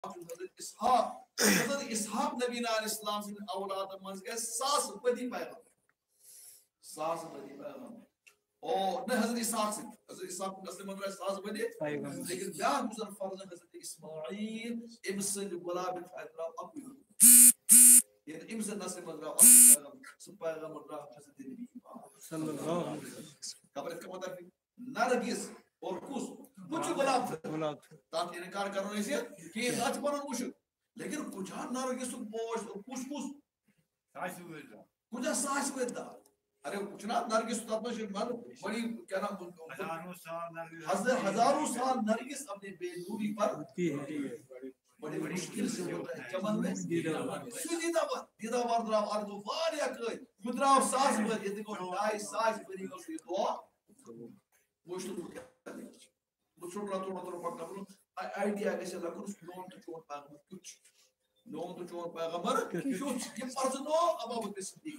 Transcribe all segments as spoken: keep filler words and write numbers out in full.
حضرت اسحاق حضرت اسحاق نبی علیہ السلام سے اولاد من گئے ساس بدی پیغام ساس بدی پیغام اور نہ حضرت اسحاق سے حضرت اسحاق نسل من رہا ساس بدی لیکن بیان گزر فرض حضرت اسماعیل امسل غلام فیضرا اپنی یہ امسل نسل من رہا پیغام سب پیغام رہا حضرت نبی صلی اللہ علیہ وسلم خبر کا مطلب نرگس اور کس کچھ گلاب تاکہ انکار کرنا اسے کہ سچ بنن مشک لیکن کچھ نرگس پوش اور کس کس کچھ ساس ویدا ارے کچھ نہ نرگس تب سے بڑی کیا نام حضرت ہزاروں سال نرگس اپنے بے نوری پر بڑی مشکل سے ہوتا ہے چمن میں سجیدہ بار دیدہ بار دراو اردو واریا کئی خدراو ساس بار یہ دیکھو ڈائی ساس بری گو سی دعا وشتو تو کیا بچوں راتو راتو پکا بلو آئیڈیا کیسے لگن نون تو چون پیغمبر کچھ نون تو چون پیغمبر کچھ یہ فرزنو ابا بکر صدیق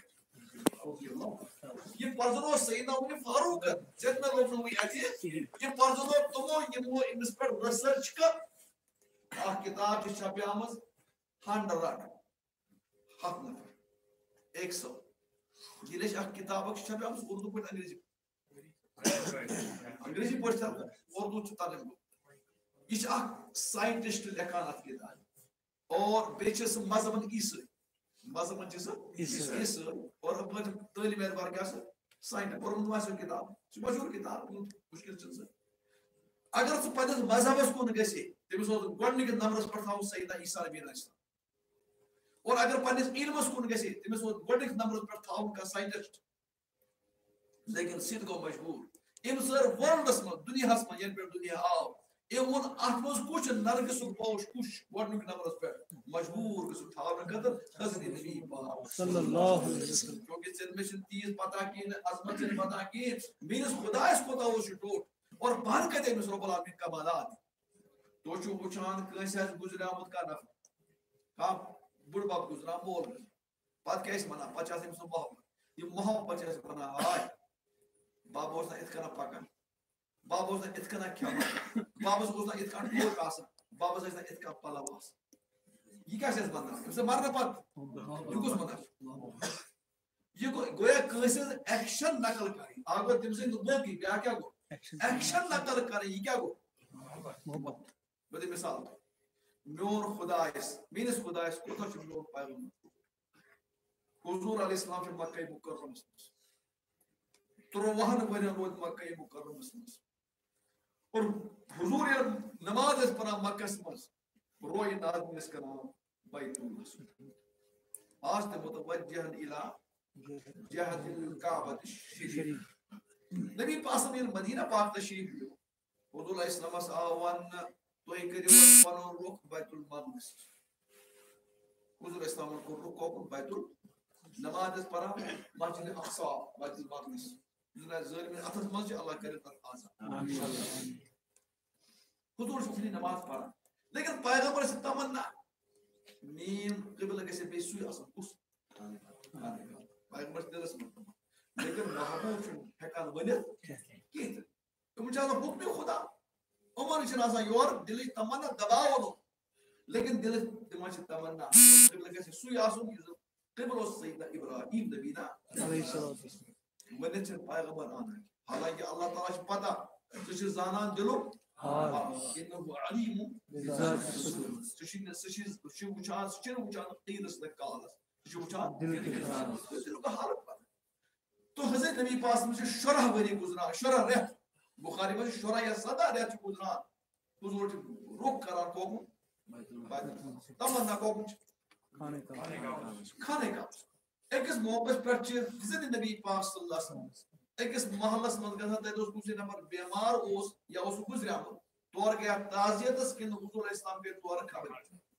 یہ فرزنو سیدنا عمر فاروق جتنا لوگ ہوئی آتی ہے یہ فرزنو تمو یہ مو امس پر ریسرچ کر آہ کتاب کی چھپی آمز ہنڈرڈ ہاتھ نفر ایک سو یہ لیش آہ کتاب کی چھپی آمز اردو پر انگریزی انگریزی پڑھتا ہے اردو چتا لیں گو یہ اخ سائنٹسٹ لکھان ات کتاب اور بیچس مذہبن عیسائی مذہبن چیز عیسائی اور تعلیم اعتبار کیا سائنٹ پرمت واسو کتاب مشہور کتاب مشکل چیز اگر ثہ پنس مذہبس کن گژھِ تمس گۄڈنِکِس نمبرس پٮ۪ٹھ تھاوُن سیدنا عیسیٰ نبی علیہ السلام اور اگر پنس علمس کن گژھِ تمس گۄڈنِکِس نمبرس پٮ۪ٹھ تھاوُن کانٛہہ ساینٹسٹ لیکن سید گو مجبور ام سر ورلڈس من دنیا من ین پہ دنیا آو ام ون ات مز کچھ نرگس پوش کچھ گۄڈنیُک نمبرس پہ مجبور گژھُن تھاونہٕ خٲطرٕ حضرت نبی پاک صلی اللہ علیہ وسلم کیونکہ ژےٚ مےٚ چھنہٕ تیٖژ پتہ کِہیٖنۍ عظمت چھنہٕ پتہ کِہیٖنۍ میٲنِس خۄدایس کوتاہ اوس یہِ ٹوٹھ اور بہن کتہِ أمِس رۄب العالمیٖن کمالات تُہۍ چھِو وٕچھان کٲنٛسہِ آسہِ گُزریومُت کانٛہہ نفر کانٛہہ بُڈٕ بب گُزران مول پتہٕ کیٛاہ ٲسۍ وَنان پتہٕ چھِ آسان أمۍ سُنٛد محبت یہِ محبت چھِ أسۍ وَنان ہاے بابا اوس نہٕ یِتھ کٔنۍ پکان بابا اوس نہٕ یِتھ کٔنۍ کھٮ۪وان بابس اوس نہٕ یِتھ کٔنۍ ٹوٹھ آسان بابس ٲسۍ نہٕ یِتھ کٔنۍ پلو آسان یہِ کیٛاہ چھِ أسۍ ونان أمۍ سٕنٛدِ مرنہٕ پتہٕ یہِ کُس ونان یہ گویا کٲنٛسہِ ہٕنٛز ایکشن نقل کرٕنۍ اکھ گوٚو تٔمۍ سٕنٛدِ لوکی بیٛاکھ کیٛاہ گوٚو ایکشن نقل کرٕنۍ یہِ کیٛاہ گوٚو محبت بہٕ دِمہٕ مثال میون خۄدایس میٲنِس خۄدایس کوتاہ چھُ میون پیغمبر حضور علیہ السلام چھُ مکہ مکرمس منٛز ترٛوہن ؤرین روٗد مکہ مکرمس منٛز اور حضور ییٚلہِ نماز ٲسۍ پران مکس منٛز رویہِ نادم ٲسۍ کران بیت اللہ آز تہِ متوجہن الی جہت الکعبۃ الشریف نبی پاک ییٚلہِ مدینہ پاک تشریف دیُت حضور علیہ السلامس آو وننہٕ تُہۍ کٔرِو پنُن رُخ بیت المقدس حضور علیہ السلامن کوٚر رُخ کوٚکُن بیت ال نماز ٲسۍ پران مسجد اقصا بیت المقدس ظٲلمن اتھس منٛز چھِ اللہ کٔرِتھ تتھ آزاد حضور چھُ کُنہِ نماز پران لیکن پیغمبر چھِ تمنا میون قبلہٕ گژھِ بیٚیہِ سُے آسُن کُس پیغمبر چھِ دِلس منٛز لیکن محبوب چھُنہٕ ہٮ۪کان ؤنِتھ کِہیٖنۍ تہِ یِمن چھِ آسان حُکمہِ خُدا یِمن چھِنہٕ آسان یورٕ دِلٕچ تمنا دباوُن لیکن دِلٕچ تِمن چھِ تمنا قبلہٕ گژھِ سُے آسُن یُس زن قبل اوس سیدنا ابراہیم نبینا ؤنِتھ چھِنہٕ پیغمبر انان حالانکہِ اللہ تعالیٰ چھُ پتہ ژٕ چھُ زانان دِلُک علیم سُہ چھُ وٕچھان سُہ چھُنہٕ وٕچھان تیٖرس تہٕ کالس سُہ چھُ وٕچھان دِلُک حالت پتہ تو حضرت نبی پاس منٛز چھِ شُراہ ؤری گُزران شُراہ رٮ۪تھ بُخاری منٛز چھِ شُراہ یا سداہ رٮ۪تھ چھِ گُزران حضور چھِ رُخ کران کوٚکُن تمنا کوٚکُن چھِ خانہ کعبس أکِس موقعس پٮ۪ٹھ چھِ حضرت نبی پاک صلی اللہ علیہ وسلم أکِس محلس منٛز گژھان تتہِ اوس کُنہِ نفر بٮ۪مار اوس یا اوس سُہ گُزریومُت تورٕ گٔیکھ تعزیتس کِنہٕ حضور علیہ السلام گٔے تورٕ خبر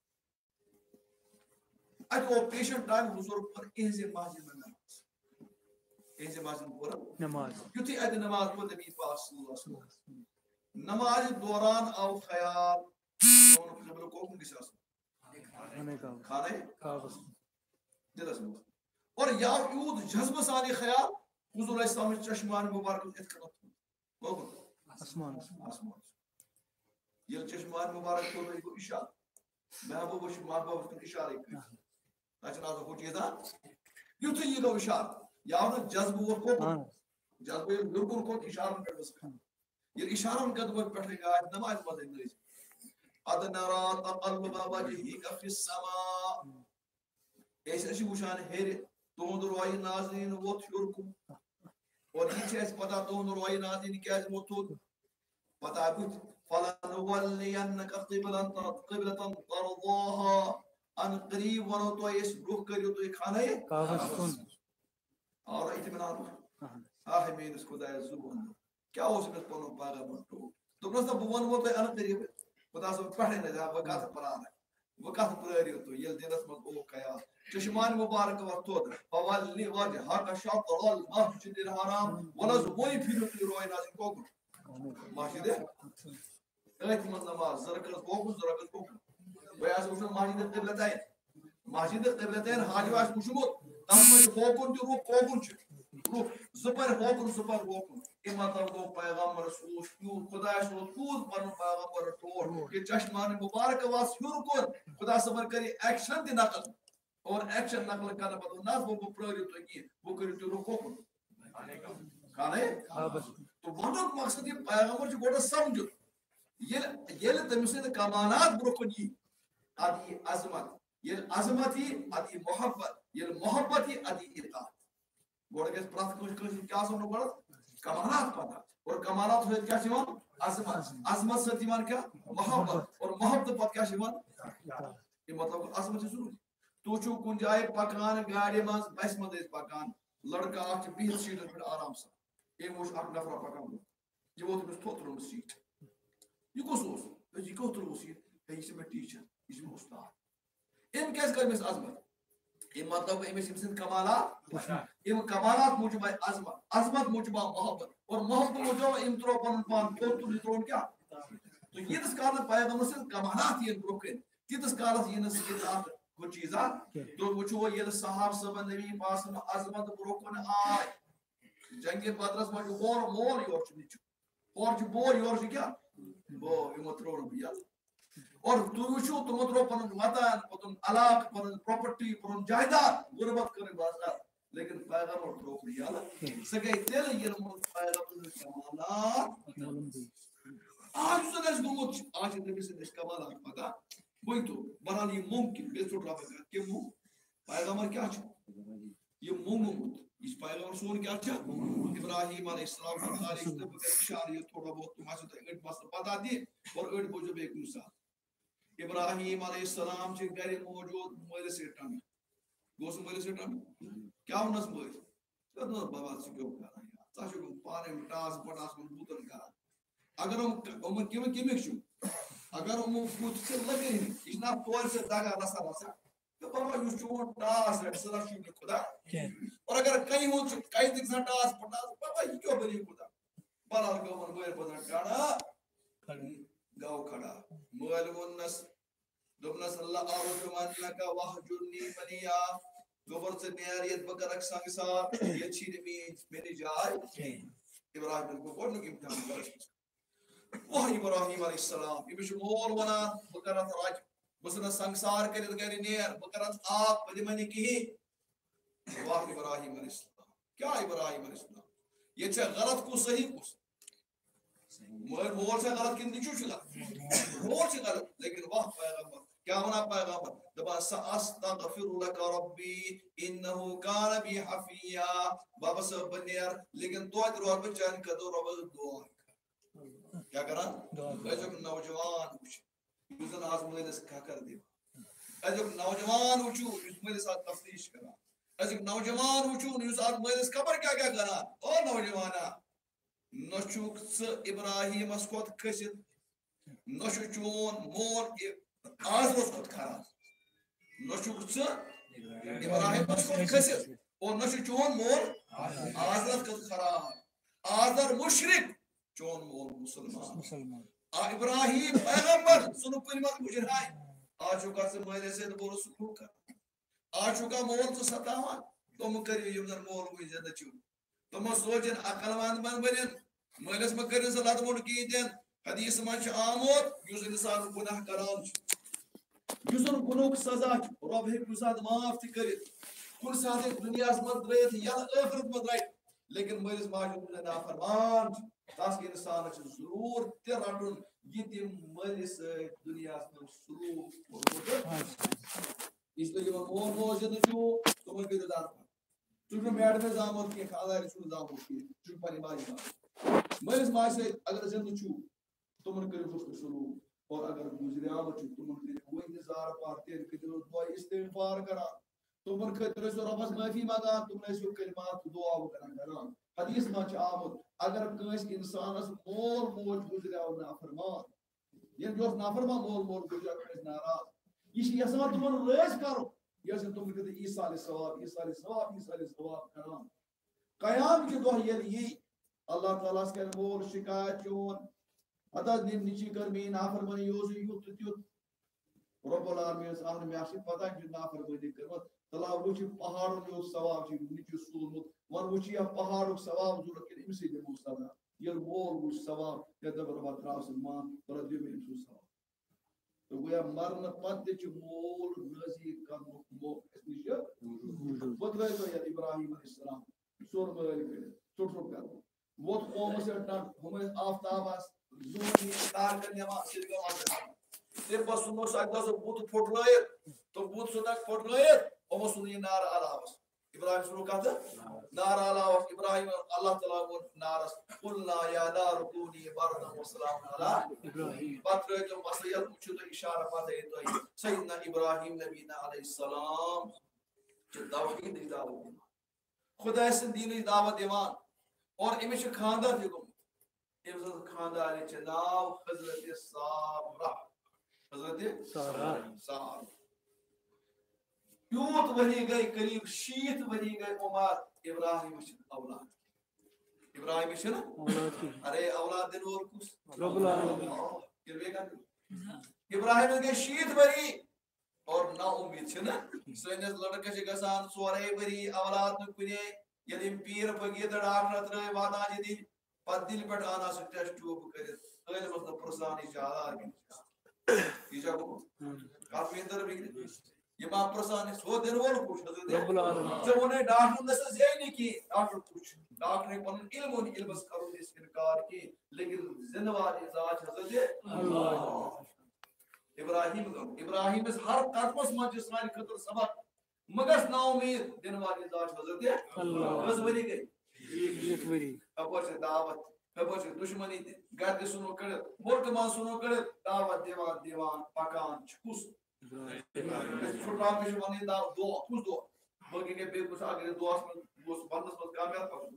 اتہِ گوٚو پیشنٹ ٹایم حضور پٔر اِہنزِ مسجد منٛز نماز اِہنزِ مسجد پٔر نماز یُتھُے اتہِ نماز پٔر نبی پاک صلی اللہ علیہ وسلم نمازِ دوران آو خیال میون قبلہٕ کوٚکُن گژھِ آسُن خانہ کعبس دلس منٛز اور یا یوٗت جذبہٕ سان یہِ خیال حضور علیہ السلام چشمان مبارک یِتھ کٔنۍ آسمان آسمان ییٚلہِ چشمان مبارک کوٚر یہِ گوٚو اِشارٕ محبوب وش محبوب کن اشارہ کر اچھا نہ کو چیزا یوت یہ گو اشارہ یا نہ جذب وہ کو جذب بالکل کو اشارہ کر بس یہ اشارہ کر وہ پٹھ گا نماز پڑھ نہیں قد نرى تقلب وجهك في السماء ایسے اسی وشان ہیر تہند روی ناظرین ووت ہیورکم اور یہ اس پتہ تہند روی ناظرین کیاز ووت پتہ بت فلنولینک قبلة قبلة ترضاها ان قریب ورو تو اس روح کریو تو کھانے کعبہ اور اطمینان آہ میں اس خدا زبان کیا اس میں پنو پاگا مٹو تو بس بون وہ تو ان قریب خدا سب پڑھنے نہ جا وقت پرانا وقت پرایو تو یہ دینس مت او کیا چشمان مبارک وقت فولی وجهك شطر المسجد الحرام ولز وہی پھر تو روئے ناز کو مسجد ایت من نماز زرکت کو زرکت کو بیاس وش مسجد قبلتین مسجد قبلتین حاج واس وشمو تم کوکن تو کوکن چھ زبر کوکن زبر کوکن مطلب کو پیغمبر رسول خدا سو خود پن پیغمبر ٹور کہ چشمان مبارک واس ہور کو خدا صبر کری ایکشن دی نقل اور ایکشن نقل کرنا پتہ نہ وہ پراری تو کی وہ کری تو رکو کھانے تو وہ مقصد یہ پیغمبر جو گوڑا سمجھو یہ یہ تمسے کمالات برکنی ادی عظمت یہ عظمت ہی ادی محبت یہ محبت ہی ادی اطاعت گوڑا کے پرات کچھ کچھ کیا سنو گوڑا کمالات پتہ اور کمالات ہوئے کیا شیوان عظمت عظمت سے دیوان کیا محبت اور محبت پت کیا شیوان یہ مطلب عظمت سے ضرور تو چھو کن جائے پکان گاڑی ماز بس مدیس پکان لڑکا آکھ بیت سیٹر پر آرام سے یہ موش اک نفرہ پکان یہ وہ تمہیں تھوت رو سیٹ یہ کو سوس یہ کو ترو سیٹ ہے اسے میں ٹیچر اس میں استاد ان کیس کر میں عظمت یہ مطلب ہے میں سن کمالات یہ کمالات موجب ہے عظمت عظمت موجب ہے محبت اور محبت موجب ہے امترو پن پان تو تو لیترون کیا تو یہ اس کارن پیغمبر سے کمالات یہ بروکن کس کارن یہ نس یہ وہ چیزا تو وچو یہ صحاب سب نبی پاس عظمت بروکن آئے جنگ بدرس میں اور مول یور چھ اور جو بو یور کیا بو امترو بیا اور تو وچو تو مترو پن وطن پن علاق پن پراپرٹی پن جائیداد غربت کرے بازار لیکن پیغمبر تو ریا سگے تیل یہ پیغمبر کمالات آج تو اس گمت آج نبی سے اس کمالات پتہ کوئی تو بران یہ ممکن بے چھوٹ رہا ہے کہ وہ پیغمبر کیا چھ یہ ممکن اس پیغمبر سون کیا چھ ابراہیم علیہ السلام کا تاریخ تے اشارہ تھوڑا بہت تمہارے تو ایک بس پتہ دی اور ایک بوجھ ایک مثال ابراہیم علیہ السلام چھ گھر موجود مول سے ٹن گوس مول سے ٹن کیا ونس مول تو بابا سے کیوں کرا یا تاش کو پارے ٹاس پٹاس کو بوتن کرا اگر ہم ہم کیوں کیوں چھو اگر ہم فوت سے لگے اس نہ طور سے داغا رسا رسا تو بابا یو چون ٹاس ہے سرا شو خدا اور اگر کہیں ہو کئی دن سے ٹاس پٹاس بابا یہ کیوں بری خدا بارا کو من گوئر پتہ کاڑا گاو کھڑا مول ونس دوبنس اللہ اعوذ منک وحجرنی منیا گوبر سے نیاریت بکر رکھ سنگ ساتھ یہ چھیر میں میری جائے ابراہیم کو کون کی امتحان کرے وہ ابراہیم علیہ السلام یہ بھی مول ونا بکرات راج بسنا سنگسار کرے گری نیر بکرات آپ بدی منی کی واہ ابراہیم علیہ السلام کیا ابراہیم علیہ السلام یہ چھے غلط کو صحیح کو مول مول سے غلط کن دیچو چلا مول سے غلط لیکن واہ پیغمبر کیا ہونا پیغمبر دبا ساستغفر لك ربی انہو کان بی حفیا بابا سے بنیر لیکن دعا درو بچان کا دو رب دعا کیا کرا ایجب نوجوان یوزن آز ملیس کھا کر دیو ایجب نوجوان وچو یوز ملیس آت تفتیش کرا ایجب نوجوان وچو یوز آت ملیس خبر کیا کیا کرا او نوجوانا نوچوک س ابراہیم اسکوت کھسید نوچو چون مور آز اسکوت کھرا نوچوک س ابراہیم اسکوت کھسید اور نوچو چون مور آز اسکوت کھرا آزر مشرک چون مول مسلمان ابراہیم پیغمبر سنو کلمات مجرہائی آجو کا سے مہلے سے دبورو سکو کر آجو کا مول تو ستاوان تم کریو یمدر مول ہوئی زیادہ چون تم سوچن اقلوان من بنین مہلے سے مکرین سے لات مول کی دین حدیث منچ آمود یوز انسان گناہ کران یوزن گنوک سزا رب ہیک کُنہِ ساتہٕ معاف تہِ کٔرِتھ کُنہِ ساتہٕ ہیکہِ دُنیاہس منٛز ترٲیِتھ یا ٲخرت منٛز رٹہِ لیکن مٲلِس ماجہِ ہُنٛد نافرمان چھُ تس اِنسانس چھُ ضروٗر تہِ رٹُن یہِ تٔمۍ مٲلِس سۭتۍ دُنیاہس منٛز سلوٗک کوٚرمُت اس لیے یِمن مول موج زِندٕ چھُو تِمن کٔرِو دعوت ژٕ چھُکھ نہٕ میڈمس زامُت کینٛہہ خانٛدارٮ۪ن چھُکھ نہٕ زامُت کینٛہہ ژٕ چھُکھ پننہِ ماجہِ زامُت مٲلِس ماجہِ سۭتۍ اگر زِندٕ چھُو تِمن کٔرِو حُسنُ سلوٗک اور اگر گُزریٛامٕژ چھُ تِمن کٔرِو وٕنہِ زار پار تیٚلہِ کٔرِو دۄہ استغفار کران تِمن خٲطرٕ ٲسِو رۄبس معٲفی منٛگان تِمن ٲسِو کلمات دُعا کران کران حدیث منٛز چھُ آمُت اگر کٲنٛسہِ انسانس مول موج گُزریٛاو نافرمان ییٚلہِ یہِ اوس نافرمان مول موج گُزریٛاو کٲنٛسہِ ناراض یہ چھِ یژھان تِمن رٲضۍ کرُن یہِ ٲسِن تِمن خٲطرٕ ایٖسالِ ثواب ایٖسالِ ثواب ایٖسالِ ثواب کران قیام کہِ دۄہ ییٚلہِ یی اللہ تعالیٰ ہس کرِ مول شکایت چون ہتا نِم نِچی کٔر میٛٲنۍ نافرمٲنی یہِ اوس یُتھ تہٕ تیُتھ رۄب العالمیٖنس آو مےٚ چھِ پتہ أمۍ چھِ نافرمٲنی کٔرمٕژ تلا وٕچھ یہِ پہاڑُک یوٚت ثواب چھُ نِچِس سوٗزمُت وۄنۍ وٕچھ یہِ پہاڑُک ثواب ضوٚرتھ کِنہٕ أمسٕے دِمو سزا ییٚلہِ مول وٕچھ ثواب تیٚلہِ دوٚپ رۄبا تراو سُہ مان بہٕ دِمہٕ أمۍ سُنٛد ثواب تہٕ گویا مرنہٕ پتہٕ تہِ چھُ مول رٲضی کرنُک موقعہٕ اَسہِ نِش وۄنۍ ترٲیتو یتھ ابراہیم علیہ السلام سوٚن مٲلۍ کٔرِتھ ژھوٚٹ ژھوٚٹ کرنہٕ ووت قومس پٮ۪ٹھ ڈنٛڈ ہُم ٲسۍ آفتابس زوٗن تارکن نِوان سُہ تہِ گوٚو تمہِ پتہٕ ژھُنو سُہ اکہِ دۄہ سُہ بُت پھُٹرٲیِتھ تہٕ بُت ژھُنکھ پھُٹرٲیِتھ یِمو ژھُن یہِ نارٕ علاوس ابراہیم ژھُنُکھ کتھٕ نارٕ علاوس ابراہیم اللہ تعالیٰ ووٚن نارس قُلنا یا نارُ کوٗنی بردن وسلامن علی ابراہیم پتہٕ ترٲے تِم وصیت وٕچھِو تُہۍ اِشارٕ پتہٕ ہٲیِو تُہۍ سیدنا ابراہیم نبینا علیہ السلام چھِ توحیٖدٕچ دعوت دِوان خۄداے سٕنٛدِ دیٖنٕچ دعوت دِوان اور أمِس چھُ خانٛدر تہِ گوٚمُت أمۍ سٕنٛز خانٛدارنہِ چھِ ناو حضرت سارہ حضرت سارہ یوٗت ؤری گٔے قریٖب شیٖتھ ؤری گٔے عمر ابراہیمس چھِنہٕ اولاد ابراہیمس چھِنہٕ ارے اولاد دِنہٕ وول کُس ابراہیمس گٔے شیٖتھ ؤری اور نا اُمید چھِنہٕ سٲنِس لڑکس چھِ گژھان ژورے ؤری اولاد نہٕ کُنے ییٚلہِ یِم پیٖر فقیٖر تہٕ ڈاکٹر ترٲے واتان چھِ دِنۍ پتہٕ دِلہِ پٮ۪ٹھ انان سُہ ٹیسٹ ٹیوٗب کٔرِتھ ٲلمس نہٕ پرژھان یہِ چھا حلال کِنہٕ یہِ چھا گوٚمُت کتھ ویندر بِگڑِ یہِ ما پرژھان ہُہ دِنہٕ وول کُس ژےٚ ووٚنے ڈاکٹرن نہ سا زینہِ نہٕ کینٛہہ ڈاکٹر کُس چھُ ڈاکٹر ہیٚکہِ پنُن علم اوٚن علمس کرو أسۍ انکار کینٛہہ لیکن زندٕ واجیٚنۍ ذات چھِ حضرت ابراہیم گوٚو ابراہیمس ہر قدمس منٛز چھِ سانہِ خٲطرٕ سبق مہ گژھ نا اُمید دِنہٕ واجیٚنۍ ذات چھِ حضرت کٔژ ؤری گٔے اپٲرۍ چھِ دعوت اپٲرۍ چھِ دُشمنی تہِ گرِ تہِ ژھُنو کٔڑِتھ مُلکہٕ منٛز ژھُنو کٔڑِتھ دعوت دِوان دِوان پکان چھُ کُس پھُٹران مےٚ چھُ ونٕنۍ دۄہ کُس دۄہ بٲقی گٔے بیٚیہِ کُس اگر دۄہس منٛز اوس وننس منٛز کامیاب پکُن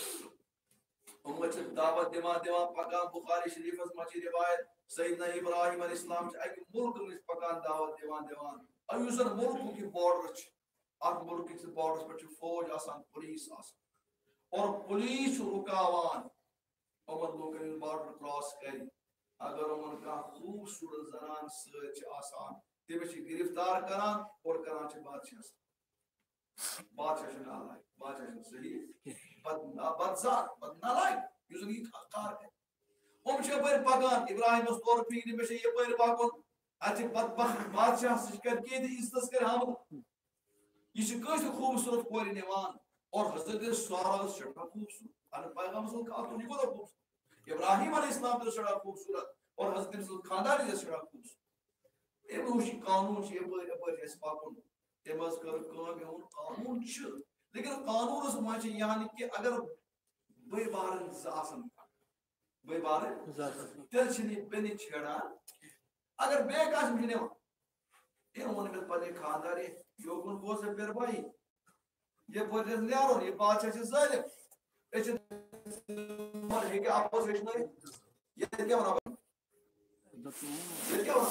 یِمن چھِ دعوت دِوان دِوان پکان بخاری شریفس منٛز چھِ روایت سیدنا ابراہیم علیہ السلام چھِ اکہِ مُلکہٕ مٔنٛزۍ پکان دعوت دِوان دِوان یُس زن مُلکُک یہِ بارڈر چھُ اتھ مُلکٕکِس بارڈرس پٮ۪ٹھ چھُ فوج آسان پُلیٖس آسان اور پُلیٖس چھُ رُکاوان یِمن لوٗکن یُس بارڈر کراس کرِ اگر یِمن کانٛہہ خوٗبصوٗرت زنان سۭتۍ چھِ آسان تٔمِس چھِ گرفتار کران اور کران چھِ بادشاہس بادشاہ چھُ نالایق بادشاہ چھُنہٕ صحیح بدزار بد نالایق یُس زن یہِ کار کرِ یِم چھِ یپٲرۍ پکان ابراہیمس طور فکرِ مےٚ چھُ یپٲرۍ پکُن اتہِ چھِ پتہٕ بادشاہ سُہ کرِ کینٛہہ تہِ عزتس کرِ حملہٕ یہ چھِ کٲنٛسہِ خوٗبصوٗرت کورِ نِوان اور حضرت سارہ ٲس سٮ۪ٹھاہ خوٗبصوٗرت پیغام سُنٛد خاتوٗن یہِ کوٗتاہ خوٗبصوٗرت ابراہیم علیہ السلام تہِ اوس سٮ۪ٹھاہ خوٗبصوٗرت اور حضرت تٔمۍ سٕنٛز خانٛدارنہِ تہِ ٲس سٮ۪ٹھاہ خوٗبصوٗرت أمۍ وٕچھ یہِ قانوٗن چھُ یپٲرۍ یپٲرۍ چھُ اَسہِ پکُن تٔمۍ حظ کٔر کٲم مےٚ ووٚن قانوٗن چھُ لیکن قانوٗنس منٛز چھِ یعنی کہِ اگر بٔے بارٕنۍ زٕ آسن بٔے بارٕنۍ تیٚلہِ چھِنہٕ یہِ بیٚنہِ چھیڑان اگر بیٚیہِ کٲنٛسہِ چھِ نِوان أمۍ ووٚن أمِس پننہِ خانٛدارِ یوکُن گوٚو سا پھر بھایی یپٲرۍ چھُ نیرُن یہِ بادشاہ چھُ ظٲلِم أسۍ چھِ ہیٚکہِ آپس ہیٚچھنٲیِتھ ییٚتہِ کیٛاہ وَنان ییٚتہِ کیٛاہ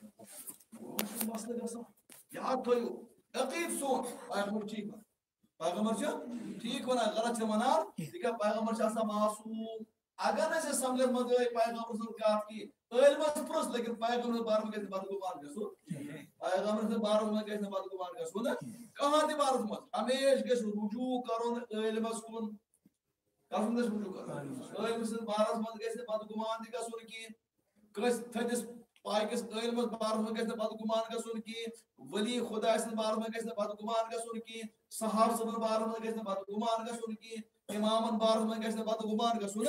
وَنان مسلہٕ گژھان یاد تھٲیِو عقیٖد سون پیغمبر ٹھیٖک وَنان پیغمبر چھُ ٹھیٖک وَنان غلط چھِ وَنان تِکیٛازِ پیغمبر چھُ آسان معصوٗم اگر نہٕ اَسہِ سمجھس منٛز آے پیغمبر سٕنٛز کتھ کِہیٖنۍ عٲلمس پرٛژھ لیکن پیغمبر سٕنٛدِ بارس منٛز گژھِ نہٕ بدگُمان گژھُن پیغمبر سٕنٛدِ بارس منٛز گژھِ نہٕ بدگُمان گژھُن کانٛہہ تہِ بارس منٛز ہمیشہِ گژھِ رجوٗع کرُن عٲلمس کُن کس کُن گژھِ رجوٗع کرُن عٲلمہٕ سٕنٛدِ بارس منٛز گژھِ نہٕ بدگُمان تہِ گژھُن کِہیٖنۍ کٲنٛسہِ تھٔدِس پاکس علم بارس من گژھِ بد گمان گژھُن کینٛہہ ولی خدا سٕنٛدِ بارس من گژھِ بد گمان گژھُن کینٛہہ صحابہ صٲبن بارس من گژھِ بد گمان گژھُن کینٛہہ امامن بارس من گژھِ بد گمان گژھُن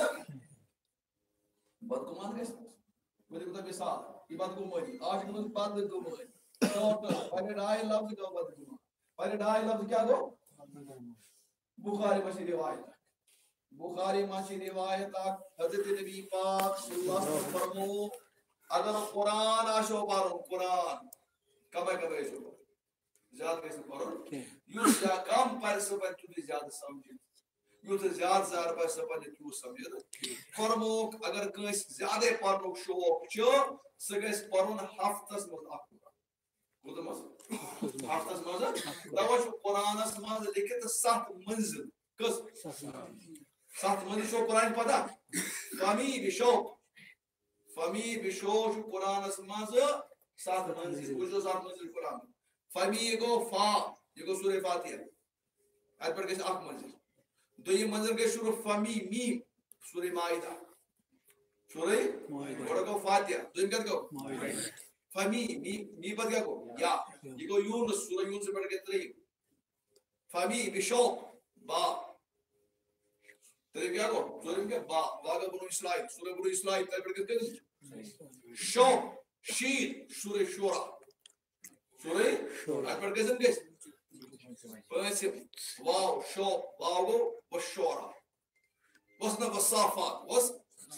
بد گمان گژھِ ؤنِو خۄدا مثال یہِ بد گمٲنی آز چھِ گٔمٕژ بد گمٲنی پنٕنہِ ڈاے لفظ گوٚو بد گمان پنٕنہِ ڈاے لفظ کیٛاہ گوٚو بخاری منٛز چھِ روایت بخاری منٛز چھِ روایت اکھ حضرت نبی پاک صلی اللہ علیہ وسلم فرمو اگر قرآن آسو پرُن قرآن کمے کمے آسو پرُن زیادٕ گژھِ نہٕ پرُن یُس کم پرِ سُہ پرِ تیُتُے زیادٕ سمجھِ یُتھ زیادٕ زیادٕ پرِ سُہ پرِ تیوٗت سمجھِ فرموکھ اگر کٲنٛسہِ زیادے پرنُک شوق چھُ سُہ گژھِ پرُن ہفتس منٛز اکھ قرآن کوٗتاہ منٛز ہفتس منٛز توے چھُ قرآنس منٛز لیکھِتھ ستھ منزل کٔژ ستھ منزل چھو قرآن پتہ فمی بشوق فمی بشوق چھُ قرآنس منٛز ستھ منزل وٕچھو ستھ منزل قرآن فمی گوٚو فا یہِ گوٚو سورہ فاتحہ اتھ پٮ۪ٹھ گژھِ اکھ منزل دوٚیِم منزل گژھِ شروع فمی میم سورہ مائدہ سورہ گۄڈٕ گوٚو فاتحہ دوٚیِم کتھ گوٚو فمی می پتہٕ کیٛاہ گوٚو یا یہِ گوٚو یوٗنس سورہ یوٗنس پٮ۪ٹھ گژھِ ترٛیٚیِم فمی بشوق با ترٛیٚیِم کیٛاہ گوٚو ژوٗرِم کیٛاہ با با گوٚو بنو اسرائیل سورہ بنو اسرائیل تتہِ پٮ۪ٹھ گژھِ کٔژِم شوق شیٖن سورہ شورا سورہ اتھ پٮ۪ٹھ کٔژِم گژھِ پٲنٛژِم واو شوق واو گوٚو وشورا وس نہ وصافات وس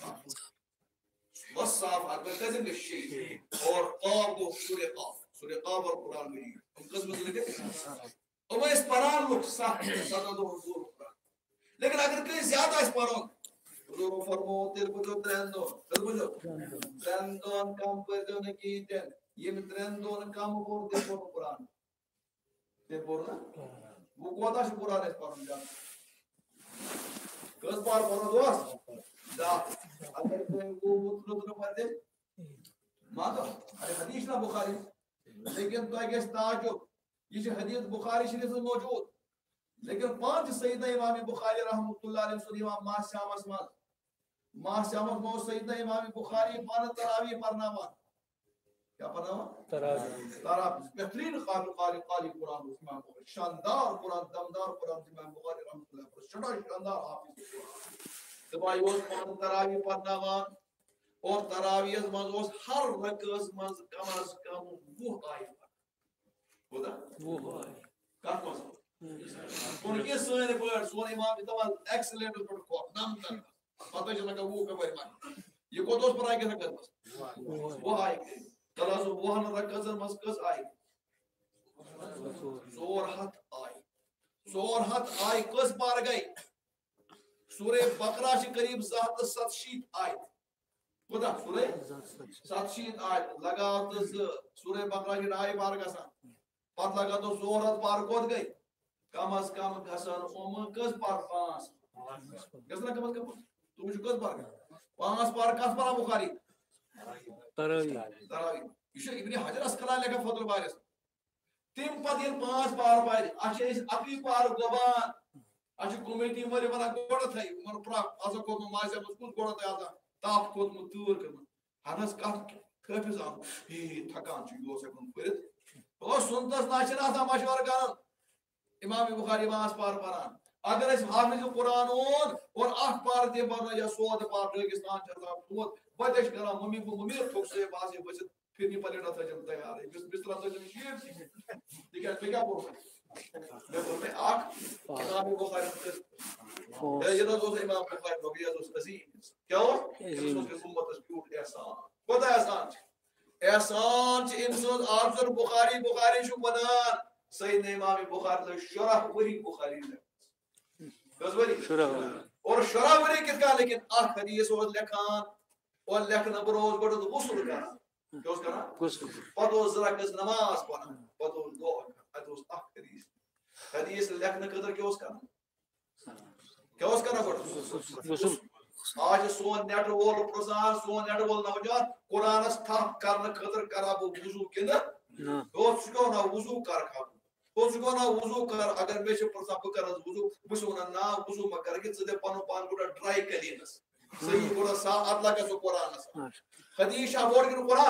وصافات پٮ۪ٹھ کٔژِم گژھِ شیٖن اور قاف گوٚو سورہ قاف سورہ قاف اور قرآن مجیٖد یِم کٔژ منٛز گٔے یِم ٲسۍ پران لُکھ ستھ سداہ دۄہن پوٗرٕ قرآن لیکن اگر کٲنٛسہِ زیادٕ آسہِ پرُن حضوٗرو فرموو تیٚلہِ بوٗزِو ترٛٮ۪ن دۄہن تیٚلہِ بوٗزِو ترٛٮ۪ن دۄہن کم پٔرۍزیو نہٕ کِہیٖنۍ تہِ نہٕ ییٚمۍ ترٛٮ۪ن دۄہن کم پوٚر تٔمۍ پوٚر نہٕ قرآن تٔمۍ پوٚر نہٕ وۄنۍ کوتاہ چھُ قرآن اَسہِ پرُن زیادٕ کٔژ پار پرو دۄہس دہ اگر تۄہہِ وُہ وُہ ترٕٛہ ترٕٛہ پرِ مانو ارے حدیث چھُنہ بخاری لیکن تۄہہِ گژھِ تعجب یہ حدیث بخاری شریف میں موجود لیکن پانچ سیدنا امام بخاری رحمۃ اللہ علیہ سن امام ماہ شامس مز ماہ شامس مو سیدنا امام بخاری پان تراویح پرناوان کیا پرناوان تراویح تراویح بہترین قاری قاری قاری قرآن امام بخاری شاندار قرآن دمدار قرآن امام بخاری رحمۃ اللہ علیہ شڑا شاندار حافظ دبائی وہ پان تراویح پرناوان اور تراویح مز اس ہر رکعت مز کم از کم وہ آیت خدا وہ کت مز ان کے سن پڑ سون امام دپان ایکسلنٹ پڑ کو نام تک پتہ چھ لگا وہ کبر مان یہ کو دوس پر آئی کہ کرمس وہ آئی تلا سو وہ ہن رکعت مز کس آئی زور ہت آئی زور ہت آئی کس بار گئی سورہ بقرہ چھ قریب زہت ست شیت آئی خدا سورہ ست شیت آئی لگاو تو سورہ بقرہ چھ آئی بار گسان پتہ لگا تو زور ہت پار کوت گئی کم از کم گسان اوم کس پار پانچ گسنا کم از کم تو وچ کس پار پانچ پار کس پار بخاری تراویح تراویح یہ ابن حجر اسقلانی لکھا فتح الباری تم پتہ یل پانچ پار پار اچھے اس اقی پار گبان اچھے کمیٹی ولی بنا گوڑا تھا من پرا ازا کو مازہ مس کس گوڑا تھا ازا تاپ کو تور کرن ہنس کت کھپس آ ہی تھکان چھ یو سکن پرت او سنتس ناچن آسان مشور کرن امام بخاری پانچ پار پران اگر اس حافظ قرآن اون اور اخ پار دے پرنا یا سود پار ریگستان چتا سود بچش کرا ممی کو ممی ٹھوک سے باز بچ پھر نہیں پلیٹا تھا جب تیار ہے بس بستر تو نہیں شیر ٹھیک ہے کیا بول میں بولتے اخ امام بخاری ہے یہ تو امام بخاری ہو گیا تو عظیم کیا ہو اس کے امت اس پیوٹ احسان خدا احسان احسان چ انسان افضل بخاری بخاری شو بنان سید امام بخاری شرح وری بخاری غزوری شرح اور شرح وری کت کا لیکن اخ حدیث اور لکھان اور لکھنا بروز گڈ غسل کرا کیوس کرا غسل پتہ زرا کس نماز پڑھنا پتہ دعا اتوس اخ حدیث حدیث لکھنا قدر کیوس کرا کیوس کرا گڈ غسل آج سون نیٹ وول پرسان سون نیٹ وول نوجوان قرآن اس تھپ کرنے خاطر کرا بو وضو کنا او چھو نا وضو کر کھا او چھو نا وضو کر اگر میں چھ پرسا بکر وضو بسو نا نا وضو مکر کے تے پانو پان گڈا ڈرائی کلینس صحیح گڈا سا اللہ کا سو قرآن اس حدیث ابور کے قرآن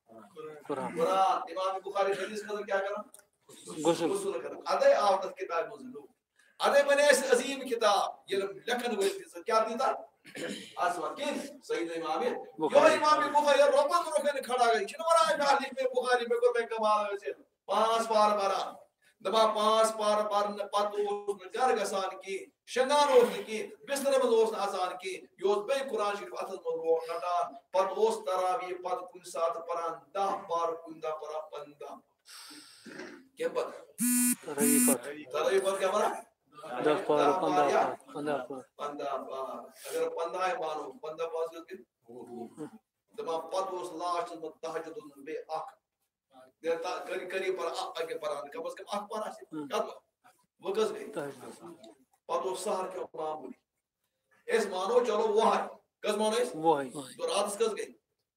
قرآن امام بخاری حدیث قدر کیا کرنا غسل کرنا ادے آوت کتاب مزلو ادے بنے اس عظیم کتاب یہ لکھن ہوئے تھی کیا دیتا آسمان کن سید امام یہ امام بخاری ربط رکھنے کھڑا گئی چھن ورا ہے میں بخاری میں کو میں کمال ہے پانچ بار برا دبا پانچ پار پار پتہ اوس گھر گسان کی شنگان اوس کی بستر مز اوس آسان کی یوس بے قرآن شریف اتس مز روٹ رٹان پتہ اوس تراوی پتہ کن سات پران دہ پار کن دہ پرا پندہ کیا پتہ تراوی پتہ تراوی پتہ کیا پرا دہ پار پندہ پندہ پندہ پار اگر پندہ ہے مانو پندہ پاس کے دبا پتہ اوس لاسٹ مز تہجد بے اخ دیتا کری کری پر آگے پران کم از کم آخ پارا سے کب وہ کس گئی پتو سہر کے معمولی اس مانو چلو وہ ہے کس مانو اس وہ ہے تو رات کس گئی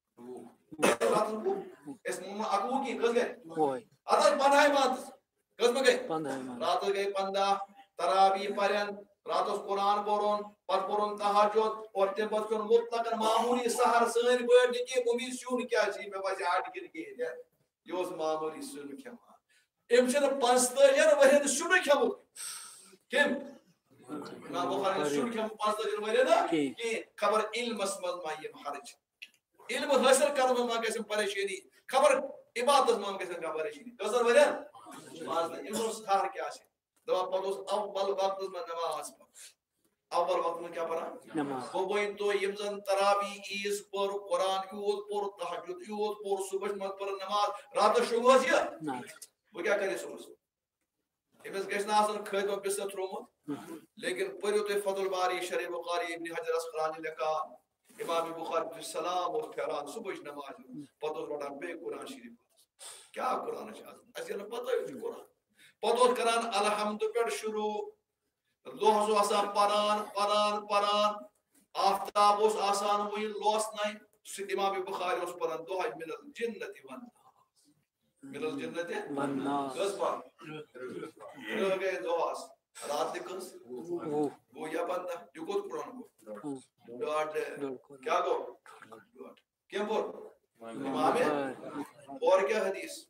اس مانو اکو کی کس گئی وہ ہے ادھر پندہ مانت کس میں گئی رات گئی پندہ تراوی پرین رات اس قرآن پورون پت پورون تہجد اور تم پت کن مطلقاً معمولی سہر سن بڑ نکی امید سیون کیا چیز میں بس آٹ گر گئی ہے یہ اس معمولی سن کھیما ام چھن پانچتاجن ورین سن کھیمو کم امام بخاری سن کھیم پانچتاجن ورین کہ خبر علم اسمز ما یہ حرج علم حاصل کرنے ما کیسے پریشانی خبر عبادت ما کیسے پریشانی کسر ورین پانچتاجن امام سہار کیا سے دوا پتوس اول وقت میں نماز اول وقت میں کیا پڑھا نماز وہ بوین تو یمزن تراوی عیز پر قرآن یوز پر تہجد یوز پر صبح مت پر نماز رات شوہس یہ وہ کیا کرے صبح امس گژھِ نہ آسن کھٲد و بستر ترومت لیکن پٔرِو تُہۍ فتح الباری شرح بخاری ابن حجر اسقلانی لیکھان امام بخاری سلام اوس پھیران صبحٕچ نماز پتہٕ اوس رٹان بیٚیہِ قرآن شریف کیٛاہ قرآن چھِ آسان اَسہِ ییٚلہِ نہٕ پتہٕ چھُ قرآن پتہٕ اوس کران الحمد پٮ۪ٹھ شروع دۄہس اوس آسان پران پران پران آفتاب اوس آسان وٕنہِ لوسنَے سُہ امام بخاری اوس پران دۄہے من الجنة والناس من الجنة والناس کٔژ پَر ترٛہ گٔے دۄہس رات تہِ کٔژ گوٚو یا پنٛداہ یہِ کوٚت قرآن گوٚو ڈۄڈ کیٛاہ گوٚو ڈۄڈ کٔمۍ پوٚر امام اور کیٛاہ حدیث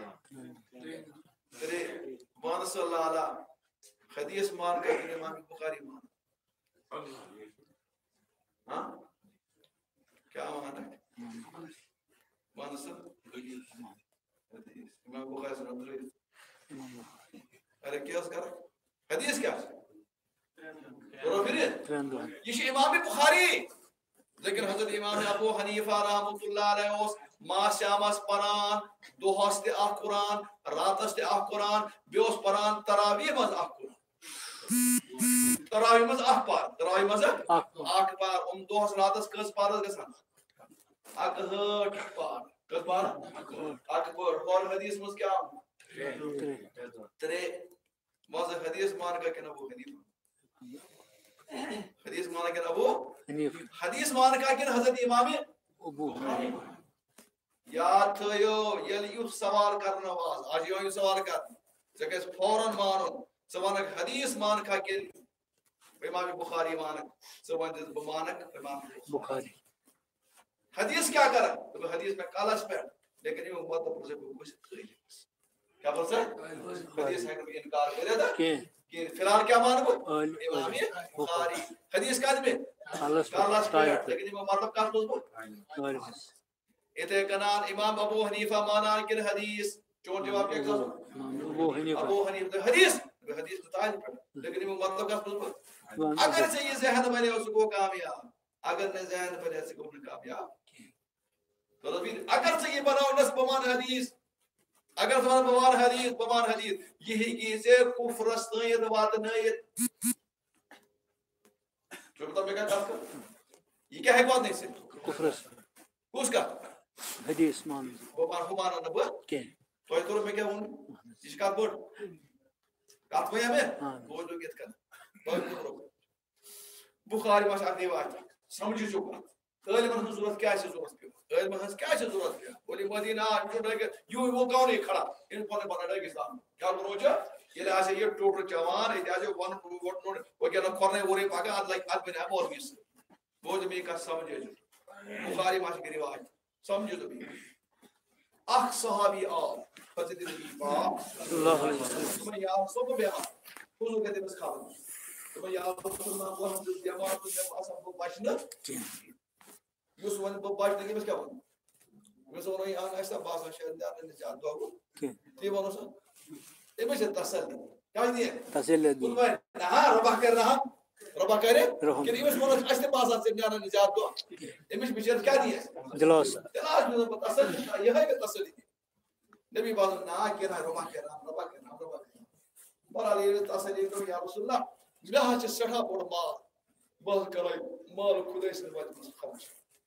ترٛےٚ مان صلی اللہ علیہ حدیث مان کا امام بخاری مان ہاں کیا مان ہے مان سب حدیث امام بخاری سنت رہی ارے کیا اس کر حدیث کیا اور پھر یہ امام بخاری لیکن حضرت امام ابو حنیفہ رحمۃ اللہ علیہ اس ما شامس پران دوہس تہ اخ قرآن راتس تہ اخ قرآن بیوس پران تراویح مز اخ قرآن تراویح مز اخ پار تراویح مز اخ پار ام دوہس راتس کس پارس گژھان اکھ ہٹھ پار کس پار اکھ پار اور حدیث مز کیا ترے مز حدیث مان کا کنا وہ حدیث حدیث مان کا ابو حدیث مان کا کن حضرت امام ابو یاد تھیو یل یو سوال کرنا واز آج یو سوال کر ژے فوراً مانو ژٕ ونکھ حدیث مان کھا کن امام بخاری مانک ژٕ ونتس بہ مانک امام بخاری حدیث کیا کر تو حدیث میں کالس پہ لیکن یہ مطلب سے کچھ کیا بول سا حدیث ہے کہ انکار کرے تھا کہ فی الحال کیا مان کو امام بخاری حدیث کا میں کالس پہ لیکن یہ مطلب کا بول اتنے کنان امام ابو حنیفہ مانا کن حدیث چون جواب کیا ابو حنیفہ ابو حنیفہ حدیث حدیث بتائیں لیکن یہ مطلب کا بول اگر سے یہ ذہن بنے اس کو کامیاب اگر نے ذہن بنے اس کو کامیاب تو پھر اگر سے یہ بناؤ نس بمان حدیث اگر زمان بمان حدیث بمان حدیث یہی کی سے کفر استید وات نیت جو بتا میں کیا کہتا یہ کیا ہے بات نہیں سے کفر اس کا حدیث مان بمان بمان نبو کیا تو یہ تو میں کیا ہوں اس کا بڑ کات میں ہمیں وہ جو گیت کرنا بخاری ماشاء اللہ دیوار سمجھ چکا علم ہن ضرورت کیا ہے ضرورت کیا علم ہن کیا ہے ضرورت کیا بولی مدینہ جو ڈگ یو وہ کون ہے کھڑا ان کو نے بنا ڈگستان کیا بروجا یہ ایسے یہ ٹوٹل جوان ہے ایسے ون وٹ نوٹ وہ کیا نہ کھرنے وری پاگا لائک اد بنا اور گیس وہ جو میں کا سمجھے بخاری ماشاء کی روایت سمجھو تو بھی اخ صحابی آو حضرت نبی پاک اللہ علیہ وسلم تمہیں یا صبح بیان حضور کہتے بس کھا لوں تمہیں یا رسول اللہ وہ ہم جماعت جب اصل کو بچنا یوس ون بو بچنے کے بس کیا ون میں سو رہی آن ایسا باسا شہر نے جان دو تی ونو سا اے میں سے تسلی کیا دی تسلی دی نہ ربا کر رہا ربا کرے کہ یہ ونو ایسے باسا سے جان نجات دو امش بچر کیا دی جلوس جلاس میں تسلی یہ ہے تسلی نبی باز نا کہ نہ ربا کر رہا ربا کر رہا ربا کر بہرحال یہ تسلی تو یا رسول اللہ مےٚ چھِ سٮ۪ٹھاہ بوٚڑ مال بہٕ حظ کَرے مال خۄداے سٕنٛدِ وَتہِ منٛز خرچ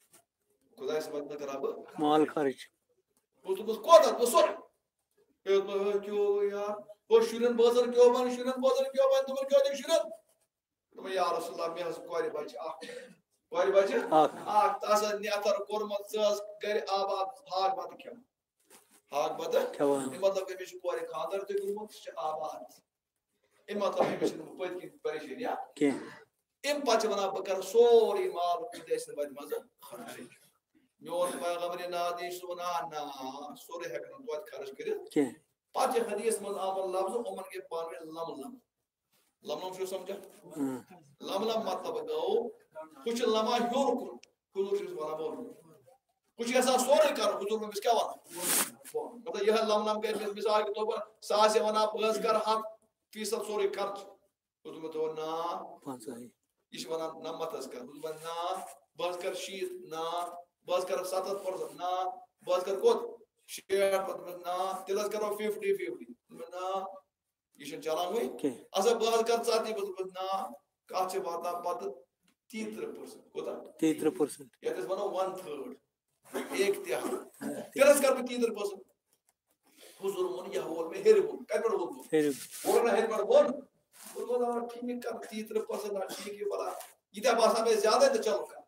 خۄداے سٕنٛدِ وَتہِ منٛز کَرٕ ہا بہٕ مال خرچ بہٕ دوٚپُس کوتاہ بہٕ سورُے مےٚ دوٚپ کیٛاہ یار بہٕ شُرٮ۪ن بٲژن کیٛاہ بَنہٕ شُرٮ۪ن بٲژن کیٛاہ بَنہٕ تِمن کیٛاہ دِمہٕ شُرٮ۪ن دوٚپُن یا رسول اللہ مےٚ حظ کورِ بَچہِ اکھ کورِ بَچہِ اکھ تَس حظ نٮ۪تر کوٚرمُت سۄ ٲس گرِ آباد ہاکھ بَتہٕ کھٮ۪وان ہاکھ بَتہٕ کھٮ۪وان مطلب أمِس چھُ کورِ خانٛدر تہِ گوٚمُت سُہ چھِ آباد اَمہِ مطلب أمِس چھِنہٕ پٔتۍ کِنۍ پریشٲنی کینٛہہ اَمہِ پتہٕ چھِ وَنان بہٕ کَرٕ سورُے مال خۄداے سٕنٛدِ وَتہِ منٛز خرچ میون پیغمبر نادی چھُ وَنان نہ سورُے ہٮ۪کَن نہٕ توتہِ خرچ کٔرِتھ کینٛہہ پتہٕ چھِ حدیث منٛز آمُت لفظ یِمن گٔے پانہٕ ؤنۍ لم لم لم لم چھُو سمجھان لم لم مطلب گوٚو ہُہ چھُ لمان ہیوٚر کُن حضوٗر چھُس وَنان بوٚن ہُہ چھُ یژھان سورُے کَرُن حضوٗر أمِس کیٛاہ وَنان مطلب یِہے لم لم کَرِ مِثال کے طور پر سُہ آسہِ وَنان بہٕ حظ کَرٕ ہَتھ فیٖصد سورُے خرچ حضوٗر دوٚپ نا یہ ونان نمت حظ کر نا بہٕ حظ کر شیٖتھ نا بہٕ حظ کر ستتھ پٔرسنٹ نا بہٕ حظ کر کوٚت شیٹھ نا تیٚلہِ حظ کرو ففٹی ففٹی نا یہ چھُنہٕ چلان وۄنۍ اچھا بہٕ حظ کر ژتجی بہٕ دوٚپُس نا کتھ چھِ واتان پتہٕ تیٚیہِ تٕرٛہ پٔرسنٹ کوتاہ تیٚیہِ تٕرٛہ پٔرسنٹ یتھ أسۍ ونو ون تھٲڈ ایک تہہ تیٚلہِ حظ کر بہٕ تیٚیہِ تٕرٛہ پٔرسنٹ حضوٗر ووٚن یہِ وول مےٚ ہیٚرِ بوٚن کتہِ پٮ۪ٹھ ووٚن ووٚن نا ہیٚرِ پٮ۪ٹھ بوٚن بہٕ ٹھیٖک کر تیٚیہِ تٕرٛہ پٔرسنٹ ٹھیٖک یہِ بلا ییٖتیٛاہ باسان مےٚ زیادے تہٕ چلو کر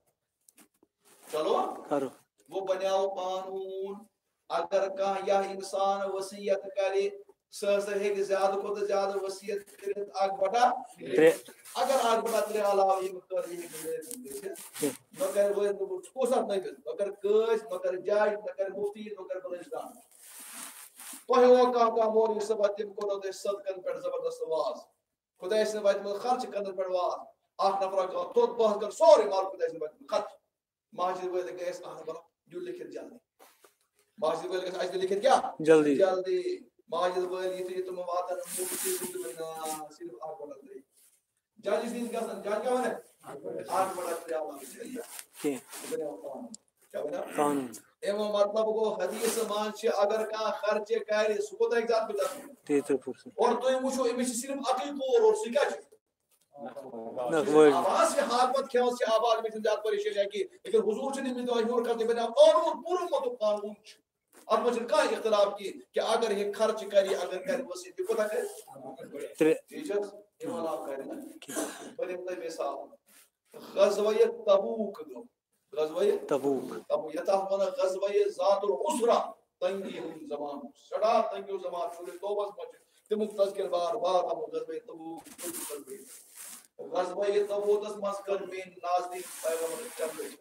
چلو کرو وہ بنیاو قانوٗن اگر کانٛہہ یا اِنسان ؤصیت کرِ سُہ ہسا ہیٚکہِ زیادٕ کھۄتہٕ زیادٕ ؤصیت کٔرِتھ اکھ بٹا اگر اکھ بٹا ترٛےٚ علاوٕ یِم کٔر یہِ ہیٚکہِ گٔژھِتھ نہ کرِ وۄنۍ کُس اکھ نٔوِس نہ کرِ قٲضۍ نہ کرِ جج نہ کرِ مُفتی نہ کرِ بلوچستان تۄہہِ اوس کانٛہہ کانٛہہ مولوی صٲبا تٔمۍ کوٚرنو تۄہہِ صدقن پٮ۪ٹھ زبردست واز خۄداے سٕنٛدِ وَتہِ منٛز خرچ کرنس پٮ۪ٹھ واز اکھ نفرا گوٚو توٚت بہٕ حظ کر سورُے مال خۄداے سٕنٛدِ وَتہِ منٛز خرچ مسجد وٲلۍ گٔے أسۍ اہن بنو دیو لِکھِتھ جلدی مسجد وٲلۍ گژھِ اَسہِ لِکھِتھ کیٛاہ جلدی جلدی مسجد وٲلۍ یِتھُے تِم واتن صرف اکھ بٹا ترٛےٚ ججس نِش گژھن جج کیٛاہ وَنہِ اکھ بٹا ترٛےٚ کیٛاہ وَنان اَمیُک مطلب گوٚو حدیث منٛز چھِ اگر کانٛہہ خرچہِ کرِ سُہ کوٗتاہ ہیٚکہِ زیادٕ بٔرِتھ اور تُہۍ وٕچھو أمِس چھِ صرف اکٕے کوٗر اور سُہ کیٛاہ چھُ آواز چھِ ہاکھ بتہٕ کھٮ۪وان چھِ آواز أمِس چھِنہٕ زیادٕ پریشٲنی کینٛہہ لیکن حضوٗر چھِنہٕ أمِس دِوان ہیوٚر کھسنہٕ بَنیٛاو قانوٗن پوٗرٕ مطلب قانوٗن چھُ اتھ منٛز چھُنہٕ کانٛہہ اختلاف کینٛہہ کہِ اگر یہِ خرچہِ کرِ اگر کرِ ؤصیت یہِ کوٗتاہ کرِ ٹھیٖک چھِ حظ اَمہِ علاوٕ کرِ نہٕ بہٕ دِمہٕ تۄہہِ مثال غزوہ تبوٗک گوٚو غزوہ تبوٗک تبوٗک یتھ اتھ ونان غزوہ ذات العسرہ تنگی ہُنٛد زمانہٕ سٮ۪ٹھاہ تنگیو زمانہٕ سورُے توبس منٛز چھُ تمیُک تذکرٕ بار بار آمُت غزوہ تبوٗک غزوہ تبوٗکس منٛز کٔر میٲنۍ نازدیٖک پیغمبر چندٕچ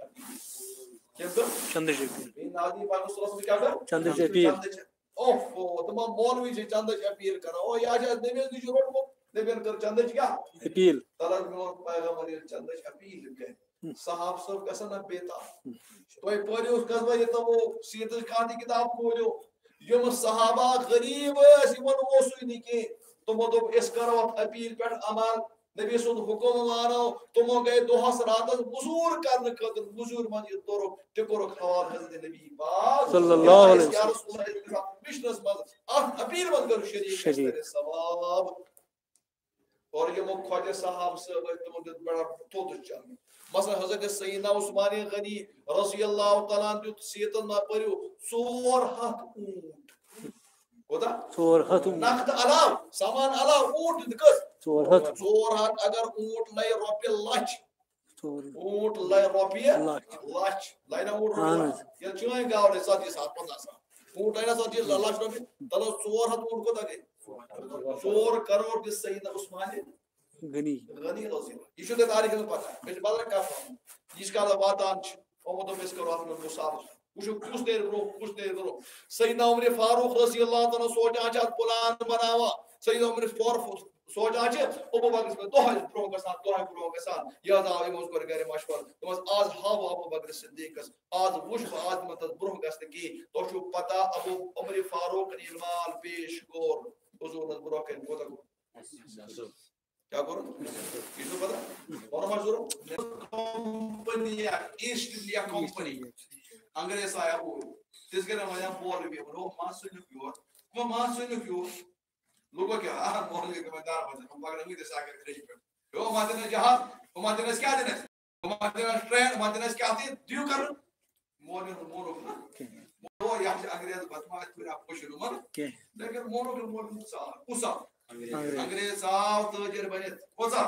چندٕچ میٲنۍ نازدیٖک پیغمبر صلی اللہ علیہ وسلم کیٛاہ کٔر چندٕچ اپیٖل اوہ تِمن مولوی چھِ چندٕچ اپیٖل کران او یہِ چھِ اَسہِ نبیَس نِش روٚٹمُت نبیَن کٔر چندٕچ کیٛاہ اپیٖل تلن میون پیغمبر ییٚلہِ چندٕچ اپیٖل کرِ صحابہٕ صٲب گژھن نہ بےتاب تُہۍ پٔرِو غزوہ تبوٗک سیٖرتٕچ کانٛہہ تہِ کِتاب کھوٗلِو یِم صحابہ غریٖب ٲسۍ یِمن اوسُے نہٕ کینٛہہ تِمو دوٚپ أسۍ کرو اتھ اپیٖل پٮ۪ٹھ عمل نبی سُنٛد حُکم مانو تِمو گٔے دۄہس راتس مٔزوٗر کرنہٕ خٲطرٕ مٔزوٗرۍ منٛز یہِ توٚرُکھ تہِ کوٚرُکھ حوالہٕ حضرت نبی پاک صلی اللہ علیہ وسلم مشنس منٛز اتھ اپیٖل منٛز کرو شریٖک ثواب اور یِمو خۄجہِ صاحب صٲب ٲسۍ تِمو دیُت بڑا توٚت چلنہٕ مثلاً حضرت سیدنا عثمان غنی رضی اللہ تعالیٰ عنہ دیُت سیٖتن منٛز پٔرِو ژور ہتھ اونٹ کوتاہ ژور ہتھ نقد علاوٕ سامان علاوٕ اونٹ دیُت کٔژ ژور ہتھ ژور ہتھ اگر اونٹ لَیہِ رۄپیہِ لچھ اونٹ لَیہِ رۄپیہِ لچھ لَیہِ نا اونٹ ییٚلہِ چٲنۍ گاو لَیہِ ژتجی ساس پنٛژاہ ساس اونٹ لَیہِ نا ژتجی لچھ رۄپیہِ تَلہٕ ژور ہتھ اونٹ کوتاہ گٔے ژور کروڑ دِژ سیدنا عثمان غنی غنی رضی اللہ یہِ چھُ تۄہہِ تاریٖخس منٛز پتہ مےٚ چھِ بدل کتھ وَنُن یٖتِس کالس واتان چھِ یِمو دوٚپ أسۍ کرو اتھ منٛز مُسابہٕ وچھو کس دیر برو کس دیر برو سیدنا عمر فاروق رضی اللہ عنہ سوچان چھ پلان بناوا سیدنا عمر فاروق سوچان چھ ابو بکر سے دو برو گسان دو برو گسان یا دا ایموز کر گرے مشور تمس آز ہاو ابو بکر صدیق آز وش آز مت برو گست کی تو چھو پتہ ابو عمر فاروق نے مال پیش کور حضور برو کن کو کیا کرو یہ تو پتہ اور مزور کمپنی ایسٹ انڈیا کمپنی انگریز آیا وہ تس گرے مایا بول بھی وہ ماں سن پیور وہ ماں سن پیور لوگوں کیا ہاں بول کے میں دار بتا ہم باگر نہیں دے سکتے تھے جو ماتے نے جہاز وہ ماتے نے کیا دینا وہ ماتے نے ٹرین ماتے نے کیا تھی دیو کر مول مولو نا وہ یا انگریز بتما پھر آپ کو شروع مر لیکن مولو کے مول سا اسا انگریز آو تو جر بنے کوسا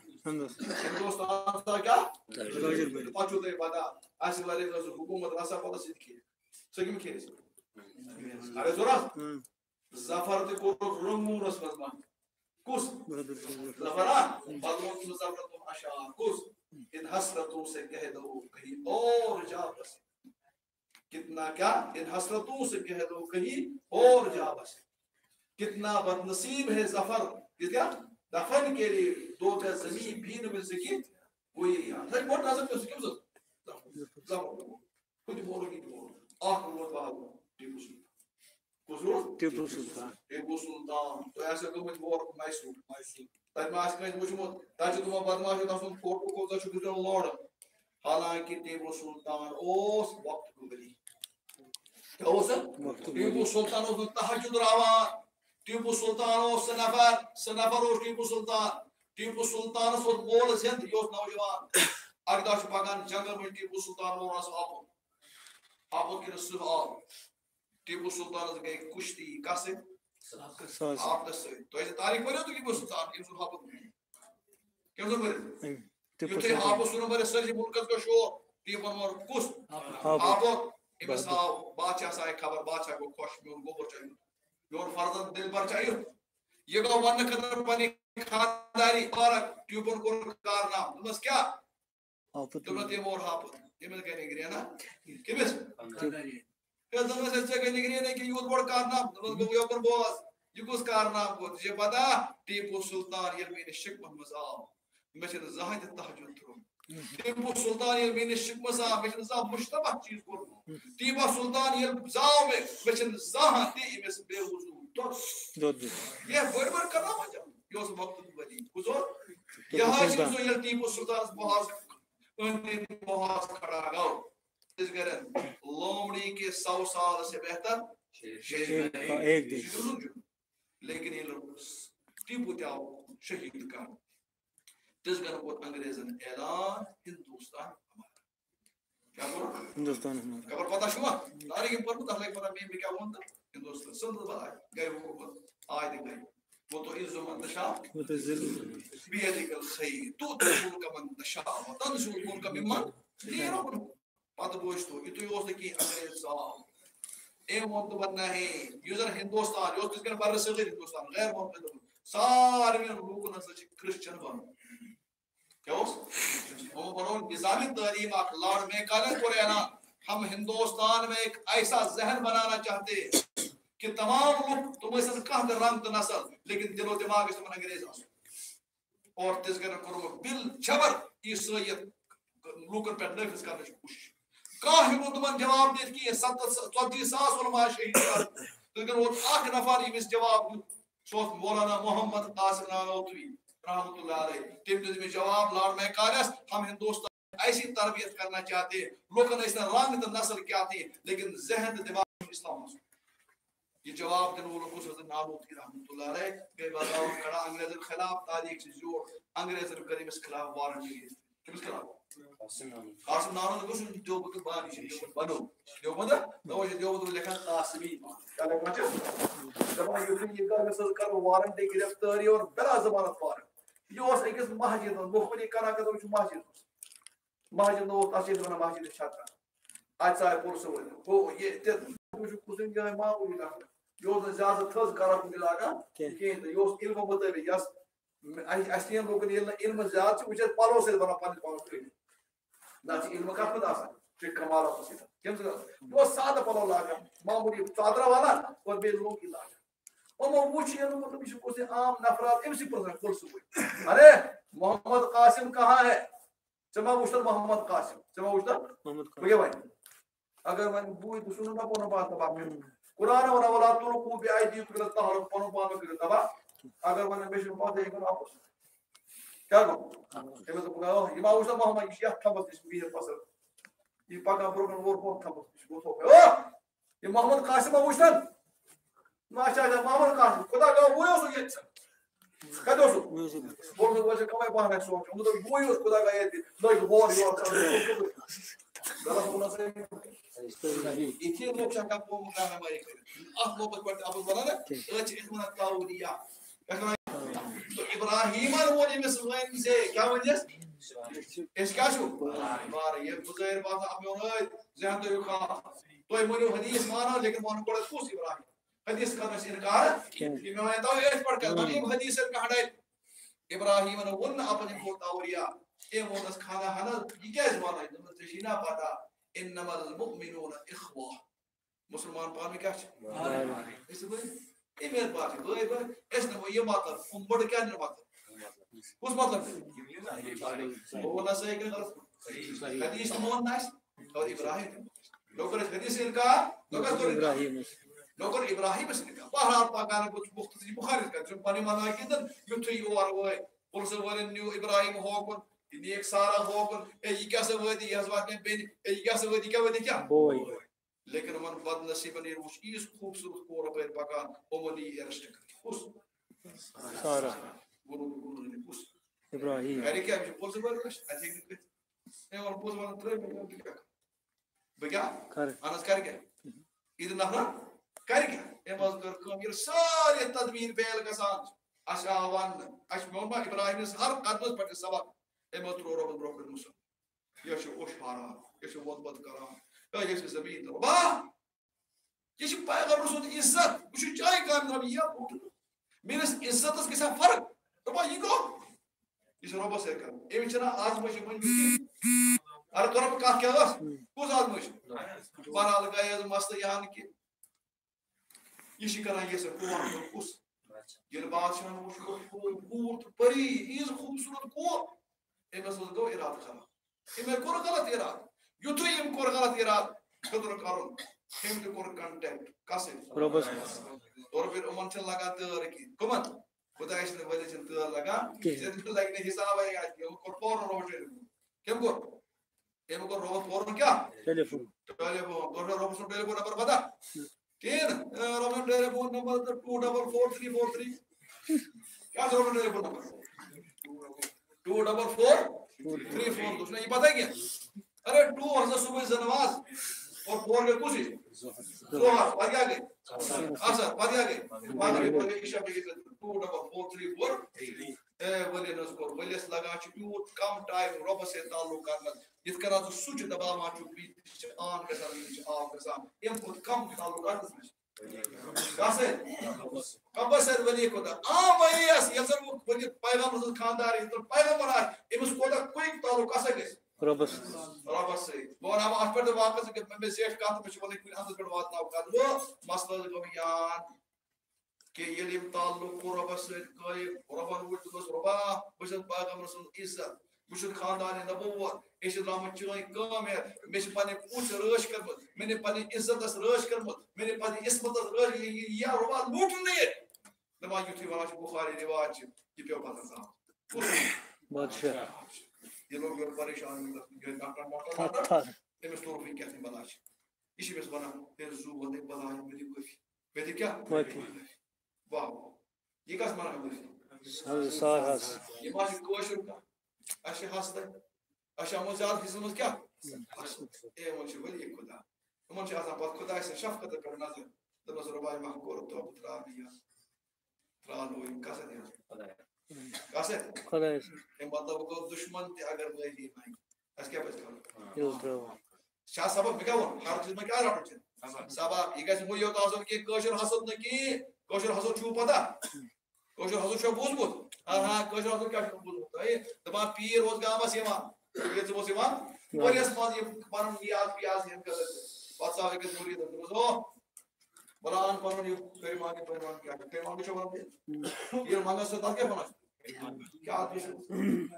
ہندوستان تھا کیا تاجر بنے پاچو تے بتا اس والے حکومت راسا پتہ سید کی سگم کی ارے زورا ظفر تے کو رنگون رسمت مان کس ظفرا مفتی مظفر تو اشعار کس ان حسرتوں سے کہہ دو کہیں اور جا بس کتنا کیا ان حسرتوں سے کہہ دو کہیں اور جا بس کتنا بد نصیب ہے ظفر یہ کیا دفن کے لیے دو گز زمین بھی نہ مل سکی کوئی یہاں سچ بہت نازک ہے کیوں ظفر کچھ بولو گی تو آخر وہ بات ٹیپو سلطان ٹیپو سلطان ٹیپو سلطان تو ایسے تو مجھ بور میسور تب میں آج کہیں مجھ مجھ تاچہ تمہیں بدماش ہوتا سن فوٹو کو تا شکر جن لوڑ حالانکہ ٹیپو سلطان اوس وقت کو بلی کیا ہو سر ٹیپو سلطان اس تحجد راوان ٹیپو سلطان او سنفر سنفر او ٹیپو سلطان ٹیپو سلطان اس بول زند یہ نوجوان اگدا چھ پکان جنگل میں ٹیپو سلطان وہ راس آپ آپ کی رسول آب ٹیپو سلطان گئے کشتی کاسے آپ دس تو ایسے تاریخ پڑھو تو ٹیپو سلطان کی رسول آپ کیوں سن پڑھے یہ تھے آپ سنو میرے سر ملکت کا شور ٹیپو مر کس آپ امس آو بادشاہ سائے خبر بادشاہ کو خوش میں ان گوبر چاہیے یور فرزند دل پر چاہیے یہ گو ون خطر پانی خانداری پارک ٹیوبر کو کارنام تمس کیا تمہیں تیمور حافظ یہ میں کہنے گریا نا کمس کہ تمہیں سچے کہنے گریا نا کہ یوت بڑ کارنام تمہیں گو یوکر بواز یہ کس کارنام کو تجھے پتا ٹیپو سلطان یہ میں شک محمد آو میں چھے زہاں تحجد تھرو ٹیپو سلطان یہ میں شک مسا میں چھے زہاں مشتبہ چیز کو ٹیپو سلطان یہ زاو میں میں چھے زہاں تی میں بے وضو یہ بڑ بڑ کرنا مجھا یہ اس وقت بلی حضور یہاں چیزوں یہ ٹیپو سلطان بہاز انہیں بہاز کھڑا گاؤ اس گرن لومڑی کے سو سال سے بہتر ایک دن لیکن یہ لوگ ٹیپو تیاو شہید کا جس گھر کو انگریزن اعلان ہندوستان ہمارا کیا بولو ہندوستان ہمارا خبر پتہ شما تاریخ پر پتہ لگ پتہ میں کیا بولتا ہندوستان سند بھائی گئے حکومت آئے دے گئے وہ تو عز من تشاء وہ تو ذل بیدک الخیر تو تقول من تشاء وتنزل الملك ممن تشاء پتہ بوجھ تو یہ تو یہ کہ انگریز صاحب اے منتبت نہیں یوزر ہندوستان یہ اس کے بر صغیر ہندوستان غیر منتبت سارے لوگوں نے کرسچن بنو کیا اس وہ بنو نظامی تعلیم اخ لارڈ میں کالن کو اعلان ہم ہندوستان میں ایک ایسا ذہن بنانا چاہتے ہیں کہ تمام لوگ تمہیں سے کہاں در رنگ نسل لیکن دل و دماغ اس میں انگریز آسو اور تذکر کرو بل جبر عیسائیت لوکن پر نفذ کرنے کی کوشش کاہی مدمن جواب دیت کی ستتی ساس علماء شہید کر تذکر وہ آخ نفر اس جواب سوچ مولانا محمد قاسم نانوتوی رحمت اللہ علیہ تم نے میں جواب لارڈ میں کالس ہم ہندوستان ایسی تربیت کرنا چاہتے ہیں لوگوں نے اس نے رنگ تو نسل کیا تھی لیکن ذہن دماغ اسلام ہے یہ جواب دن وہ لوگوں سے نانوتوی رحمت اللہ علیہ بے بازاؤ کھڑا انگریز کے خلاف تاریخ سے جوڑ انگریز کے کریم اس خلاف وارنٹ لیے کس خلاف قاسم نانوتوی کو سن جو بک بانی سے بنو جو بندہ تو یہ جو بندہ لکھا قاسمی کیا لکھا چاہے جب یہ یہ کر کر وارنٹ گرفتاری اور بلا ضمانت وارنٹ یہ اس ایک مسجد مخبری کرا کہ تو مسجد مسجد نو تسجد بنا مسجد چھترا آج سائے پور سے وہ یہ تے کچھ کچھ جائے معمولی نہ یہ زیادہ تھز کرا کو ملا کہ کہ یہ علم مطابق یس اسلام لوگ علم زیادہ چھ وچ پالو سے بنا پن پالو نہ علم کا خدا جو کمال آپ سیدھا کیم سے وہ سادہ پلو لاگا معمولی چادرہ والا اور بے لوگ کی لاگا اور وہ وچ یہ مطلب اس کو سے عام نفرات امسی پر کل سوئی ارے محمد قاسم کہاں ہے چما وشتر محمد قاسم چما وشتر محمد قاسم بھائی اگر میں بوئی تو سنو نہ پونو بات تبا قرآن اور اولاد تو کو بھی آئی دی تو کرتا ہوں پونو پونو کرتا تبا اگر میں بیش بات ہے کہ آپ کیا کو یہ تو کہا یہ ما وشتر محمد یہ تھا بس اس بھی پسر یہ پاگا بروکن اور بہت تھا بس وہ تو او یہ محمد قاسم وشتر ماشاء اللہ محمد قاسم خدا کا وہ ہے سو یہ کدو سو بولو وہ سے کمائے باہر سو وہ تو وہ ہے خدا کا یہ لوگ وہ اور غلط ہونا چاہیے یہ لوگ شکا کو مکان میں اپ لوگ پر اب بولا نا اچ اخوان التاوریا تو ابراہیم اور میں سوائن سے کیا وجہ اس کا شو مار یہ بغیر بات اب اور ذہن تو کا تو مولو حدیث مانا لیکن مانو پڑا کوس ابراہیم حدیث کا انکار کہ میں تو اس پڑھ کر میں حدیث کا ہٹائے ابراہیم نے ون اپنے کو تاوریا اے وہ اس کھانا ہے نا یہ کیا زبان ہے تو تشینا پتا انما المؤمنون اخوه مسلمان پان میں کیا ہے اس کو یہ میرے بات ہے بھائی بھائی اس نے وہ یہ بات ہے بڑ کیا نہیں بات اس مطلب وہ نہ صحیح کہ غلط حدیث مون ناس اور ابراہیم لوگ حدیث ان کا لوگ ابراہیم لوگ ابراہیم اس نے کہا بہرحال پاکان کو مختصر بخاری کا جو پانی مانا کہ یتھی اور وہ پرس ولن نیو ابراہیم ہوگن یہ ایک سارا ہوگن اے یہ کیا سے ودی یہ بات میں بین اے یہ کیا سے ودی کیا ودی کیا بوئی لیکن من بد نصیب نے روش اس خوبصورت کو پر پاکان اومنی ارشت اس سارا گرو گرو نے اس ابراہیم ہے کیا purse villain I think a اور پرس ولن ترے کیا بگیا انس کر کے ادھر نہ کر کے اے مزدور کام یہ سارے تدبیر بیل گسان اشاوان اش موما ابراہیم نے ہر قدم پر سبق اے مترو رب بروکن مسلم یہ شو اوش پارا یہ شو بہت بہت کرام یہ شو زمین با یہ شو پیغمبر رسول عزت وش چای کام رب یہ میرے عزت اس کے ساتھ فرق تو با یہ کو یہ شو رب سے کر اے بچنا آج مجھے من ار کرم کا کیا اس کو آج مجھے بارا لگایا مست یہاں کی یہ شکر ہے یہ سے قرآن اس یہ بادشاہ نے اس کو پورت پری اس خوبصورت کو اے مسل گو اراد خراب اے میں کور غلط اراد یوتو یم کور غلط اراد خطر کرون ہم تو کور کنٹیکٹ کاسے پروبس اور پھر امن چل لگا تر کی کمن خدا اس نے وجہ سے تر لگا جن لگ نے حساب ہے کہ وہ کور فور روٹ کیم کور اے میں کور روٹ فور کیا ٹیلیفون ٹیلیفون کور روٹ ٹیلیفون نمبر بتا کین رومن telephone number two double four three four three کیا رومن telephone number two double four three four اس نے یہ پتہ کیا ارے ٹو حضرت صبح زنواز اور فور کے کچھ زہر پتہ گئے اثر پتہ گئے مغرب پتہ عشاء کے two double four three four اے ولی نس کو ولی اس لگا چ کم ٹائم رب سے تعلق کرنا جس کرا تو سوچ دبا ما چ بھی آن کے ساتھ آف کے ساتھ ایم کو کم تعلق کرنا کاسے کب سے ولی کو آ ولی اس یسر ولی پیغمبر خاندار تو پیغمبر ہے اس کو کوئی تعلق کاسے گئے رب سے رب سے وہ ہم اس پر واپس کہ میں سیٹ کا تو ولی کوئی اندر پر بات نہ کر وہ مسئلہ کو بیان کہ یہ لیم تعلق رب سے کوئی رب وہ تو رب بس پیغمبر صلی عزت بس خاندان نبوت اس رحمت چوئی کام ہے میں پنے پوچھ رش کر میں نے پنے عزت اس رش کر میں نے پنے عصمت اس رش یا رب لوٹ نہیں نما یوتی واش بخاری روایت یہ پیو پتہ صاحب بادشاہ یہ لوگ پریشان ہیں یہ ڈاکٹر موٹا ہے اس طور پہ کہتے ہیں بلاش اسی میں بنا پھر زو بندے بلاش میری کوئی بیٹے کیا واہ یہ کس مانا ہے سار ہس یہ ماش کوشر کا اشی ہستا اشی ہم زیادہ حصہ میں کیا اے من چھ ولی خدا من چھ آسان پاس خدا سے شفقت پر نظر دمس ربائی محکور تو ترا دیا ترا لوئی کاسے دیا کاسے خدا ہے مطلب کو دشمن تے اگر وہی نہیں اس کیا پس کرو یہ ترا شاہ سبق کیا وہ ہر چیز میں کیا رٹ ہے سبق یہ کیسے وہ یہ تو کہ کوشر حسد نہ کی کوشر حسد چھو پتہ کوشر حسد چھو بوز بوز ہاں ہاں کوشر حسد کیا چھو بوز بوز ہے تمام پیر روز گامس یوان یہ وہ سیوان وریس ماز یہ پانن نیاز پیاز ہم کر بات صاحب کے مرید ہے تو بلان پانن یہ پیمان کے پیمان کیا پیمان کے شوان یہ مانگا سے تھا کیا بنا کیا آدمی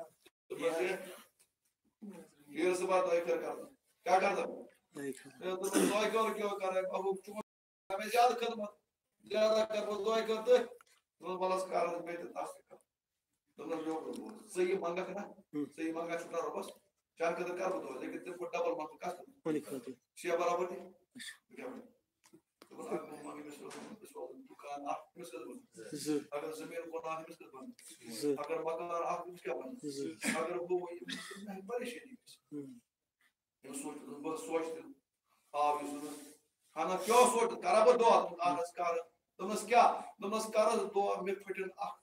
یہ اس بات دعائی کر کرتا کیا کرتا دعائی کر کیا کر رہا ہے ابو ہمیں زیادہ خدمت زیادہ کر وہ دعائی کرتے وہ بلس کار بیٹھ تاخیر دونوں لوگ صحیح مانگا کرنا صحیح مانگا چھوٹا رو بس چار قدر کر بتو لیکن تم کو ڈبل مانگو کا کرنا شیا برابر نہیں کیا تو اگر مانگی میں سو دکان آپ مسل بن اگر زمین کو نہ مسل بن اگر مکان آپ اس کیا بن اگر وہ نہیں پریشانی یہ سوچ بس سوچ آپ یہ ہاں کیوں سوچ کرا دعا آنس کار دمس کیا دمس کار دعا میں پھٹن اخ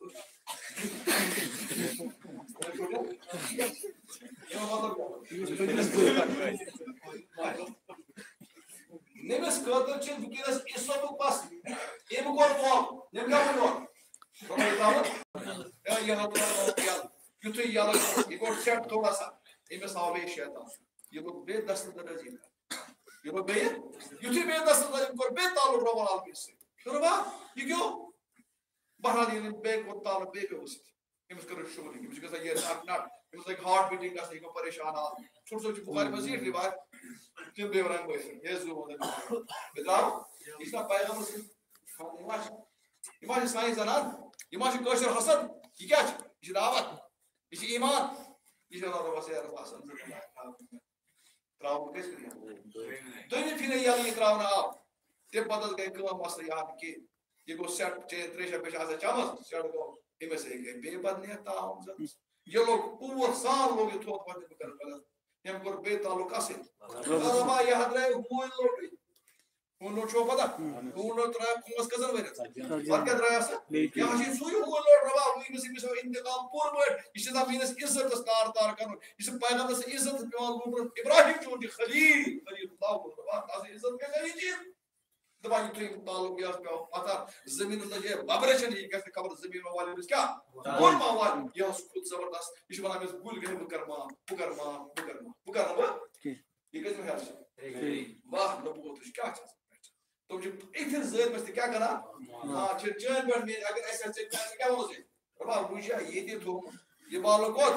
نمس قدر چھ وکینس اسو پاس ایم کو دعا نم کیا دعا ربا یہ ہاتھ کیا یتھ یالا یہ کو سیٹ تھوڑا سا امس آوے شیطان یہ کو بے دست درجی یہ کو بے یتھ بے دست درجی کو بے تعلق رب العالمین سے ربا یہ کیوں بہرحال یہ بے کو تعلق بے پہ اس امس کر شغل امس کہ یہ اپ ناٹ امس لائک ہارٹ بیٹنگ اس کو پریشان آ چھوٹ چھوٹ بخاری مزید روایت تم بے ورنگ بے یہ زو بتاؤ اس کا پیغام سے ایماج ایماج سائیں زنان ایماج کوشر حسد یہ کیا ہے یہ دعوت یہ ایمان یہ رب سے رب حسن تراؤ کیسے کیا تو یہ پھر یہ تراؤ نہ تے بدل گئے کام مسئلہ یاد کہ یہ کو سیٹ چے تریشا پیش آسا چامس سیٹ کو ایمے سے گئے بے بد نہیں تاؤں یہ لوگ پور سال لوگ تھوک پاتے بکر بلد ہم پر بے تعلق اسے ربا یہ حد رہے ہوئے لوگ ہون لوگ چھو پتا ہون لوگ ترائے کمس کزر ویرے اور کیا ترائے اسا یہاں چیز سوئی ہوئے لوگ ربا ہوئی میں سے میں سے انتقام پور بڑھ اس سے مینس عزت استار تار کرو اس سے پیغام سے عزت پیوان لوگ ابراہیم چونٹی خلیل خلیل اللہ کو ربا تاسے عزت کے ذریعے چیز دبائی تو تعلق یاس پہ پتہ زمین اللہ یہ وائبریشن یہ کیسے خبر زمین والے اس کیا بول موال یہ خود زبردست اس بنا میں بھول گئے بکرما بکرما بکرما بکرما یہ کیسے ہے واہ نبوت اس کیا چیز تو جب اتنے زیر میں کیا کرا ہاں چھ چین پر میں اگر ایسا چیز کیا ہو سے ربا بوجھا یہ دے تو یہ بالو کو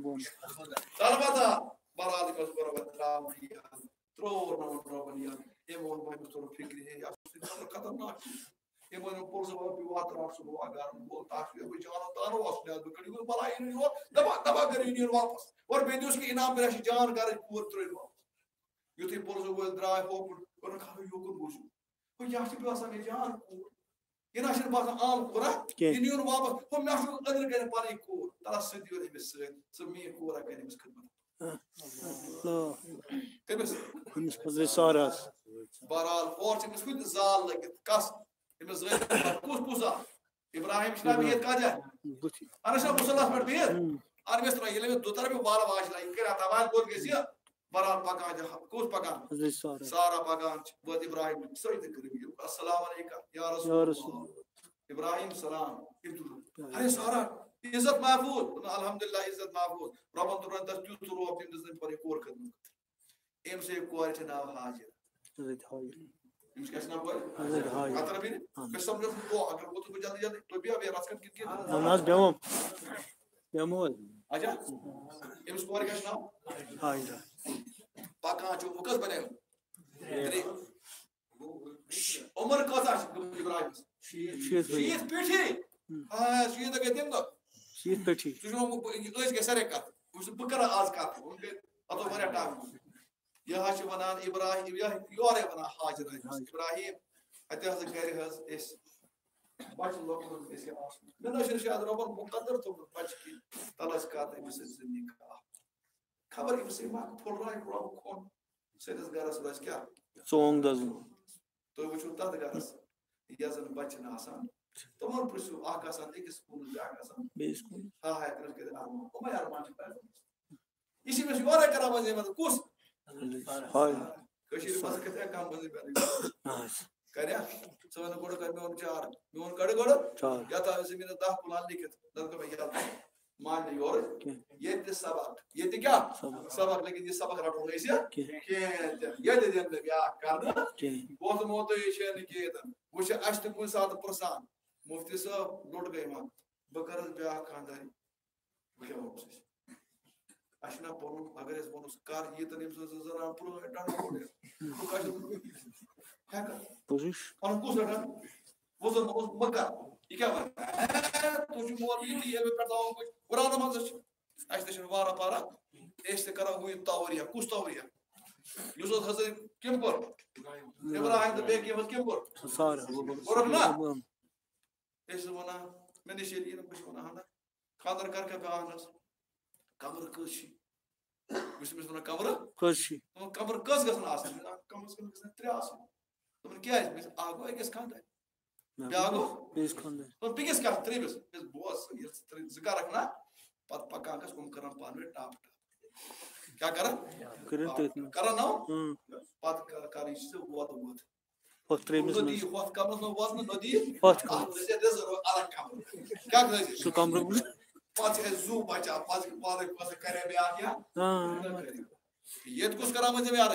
طلبہ براد کو برابر رام یہ ترو نو نو بنیا یہ وہ میں تو فکر ہے یا خطرناک یہ وہ پورس وہ وات راس وہ اگر وہ تاخیر وہ جان تارو اس نے کڑی کو بلا نہیں ہو دبا دبا کر نہیں واپس اور بیندوس کی انعام پر جان کر پور تر واپس یہ تھی پورس وہ درائے ہو اور کھا یو کو بوجھ وہ یا سے پاسا میں جان یہ نہ شر باسا عام کورا یہ نہیں واپس ہم نہ شو قدر کرے پانی کو تلا سدی اور بس سمی کورا کرے اس خدمت اللہ کبس ہمس پزے سارس بہرحال اور چھ مسکت زال لگت کس امس غیر کوس کوسا ابراہیم اسلام یہ کا جا انا شاہ مصلی پر بھی اور میں سنا یہ دو طرف والا واش لا کرا تمام بول کے سی بہرحال پکان جا کوس پکان سارا پکان وہ ابراہیم سجدہ کرے السلام علیکم یا رسول اللہ ابراہیم سلام ارے سارا عزت محفوظ الحمدللہ عزت محفوظ رب ترن دس تو رو اپنے دن پر کور کرن ایم سے کور چ ناو حاضر حضرت حاضر اس کا نام ہے حضرت حاضر اگر بھی میں سمجھ کو اگر وہ تو جلدی جلدی تو بھی ابھی راس کر کے نماز بیمو بیمو اجا ام اس کور کا نام حاضر پاکا جو وکس بنے عمر کا ابراہیم شیخ شیخ پیٹھی ہاں شیخ کے دن شیخ پیٹھی جو اس کے سرے کا اس بکر آز کا ان کے اتو بڑا ٹائم یہ ہاش ونان ابراہیم یہ یور ونان حاضر ابراہیم اتہ ہز گھر ہز اس بچ لوگ اس میں نشر شاد رب مقدر تو بچ کی تلاش کا تے اس زندگی کا خبر ہے سے ما پھول رہا ہے رب کون سیدس گرس بس کیا سونگ دز تو وہ چھوٹا گرس یہ زن بچ نہ آسان تمہر پرسو آکا سان ایک سکول جا آکا سان بے سکول ہاں ہے کرس کے ارمان او میں ارمان چھپا اسی میں شوارا کرا مزے مت کوس ہائے کشیر پاس کتے کام مزے پہ کریا سون کوڑ کر میں چار میون کڑ گڑ چار یا تا زمین دہ پلان لکھت در کو میں یاد مان یور یہ سبق یہ کیا سبق لیکن یہ سبق رٹو نہیں سے یہ دے دین بیا کرنا بہت موت یہ نکیت وہ اس تہ کن سات پرسان مفتی صاحب لوٹ گئی مان بکر بیا خانداری کیا ہو اشنا پون اگر اس بونس کار یہ تنیم سے زرا پرو ڈانا پڑے تو کاش ہے کا پوزیش اور کو سڑا وہ تو مکہ یہ کیا ہے تو جو مول یہ یہ پڑھتا ہوں کچھ قران مانز اس نے وارا پارا اس سے کرا ہوئی تاوریا کس تاوریا یوسف حضرت کیم پر ابراہیم دے کے وس کیم پر سارا اور نا اس ونا میں نے شیلی نہ کچھ ونا ہنا خاطر کر کے بیان کمر کشی بس بس ونا کمر کشی کمر کس گسن آسن کمر گسن ترے آسن تو کیا ہے بس آگو ہے کس کھاندا ہے بیاگو بیس کھاندا تو بیس کا ترے بس بس بوس یہ ذکر رکھنا پت پکا کس کم کرن پانوے ٹاپ ٹاپ کیا کرن کرن کرن نو پت کاری سے وات وات پت ترے بس ندی وات کمر نو وات ندی پت کمر سے دے ضرور الگ کمر کیا کرے سو کمر پت ہے زو بچا پت پالے پس کرے بیا کیا ہاں یہ کس کرا مجھے یار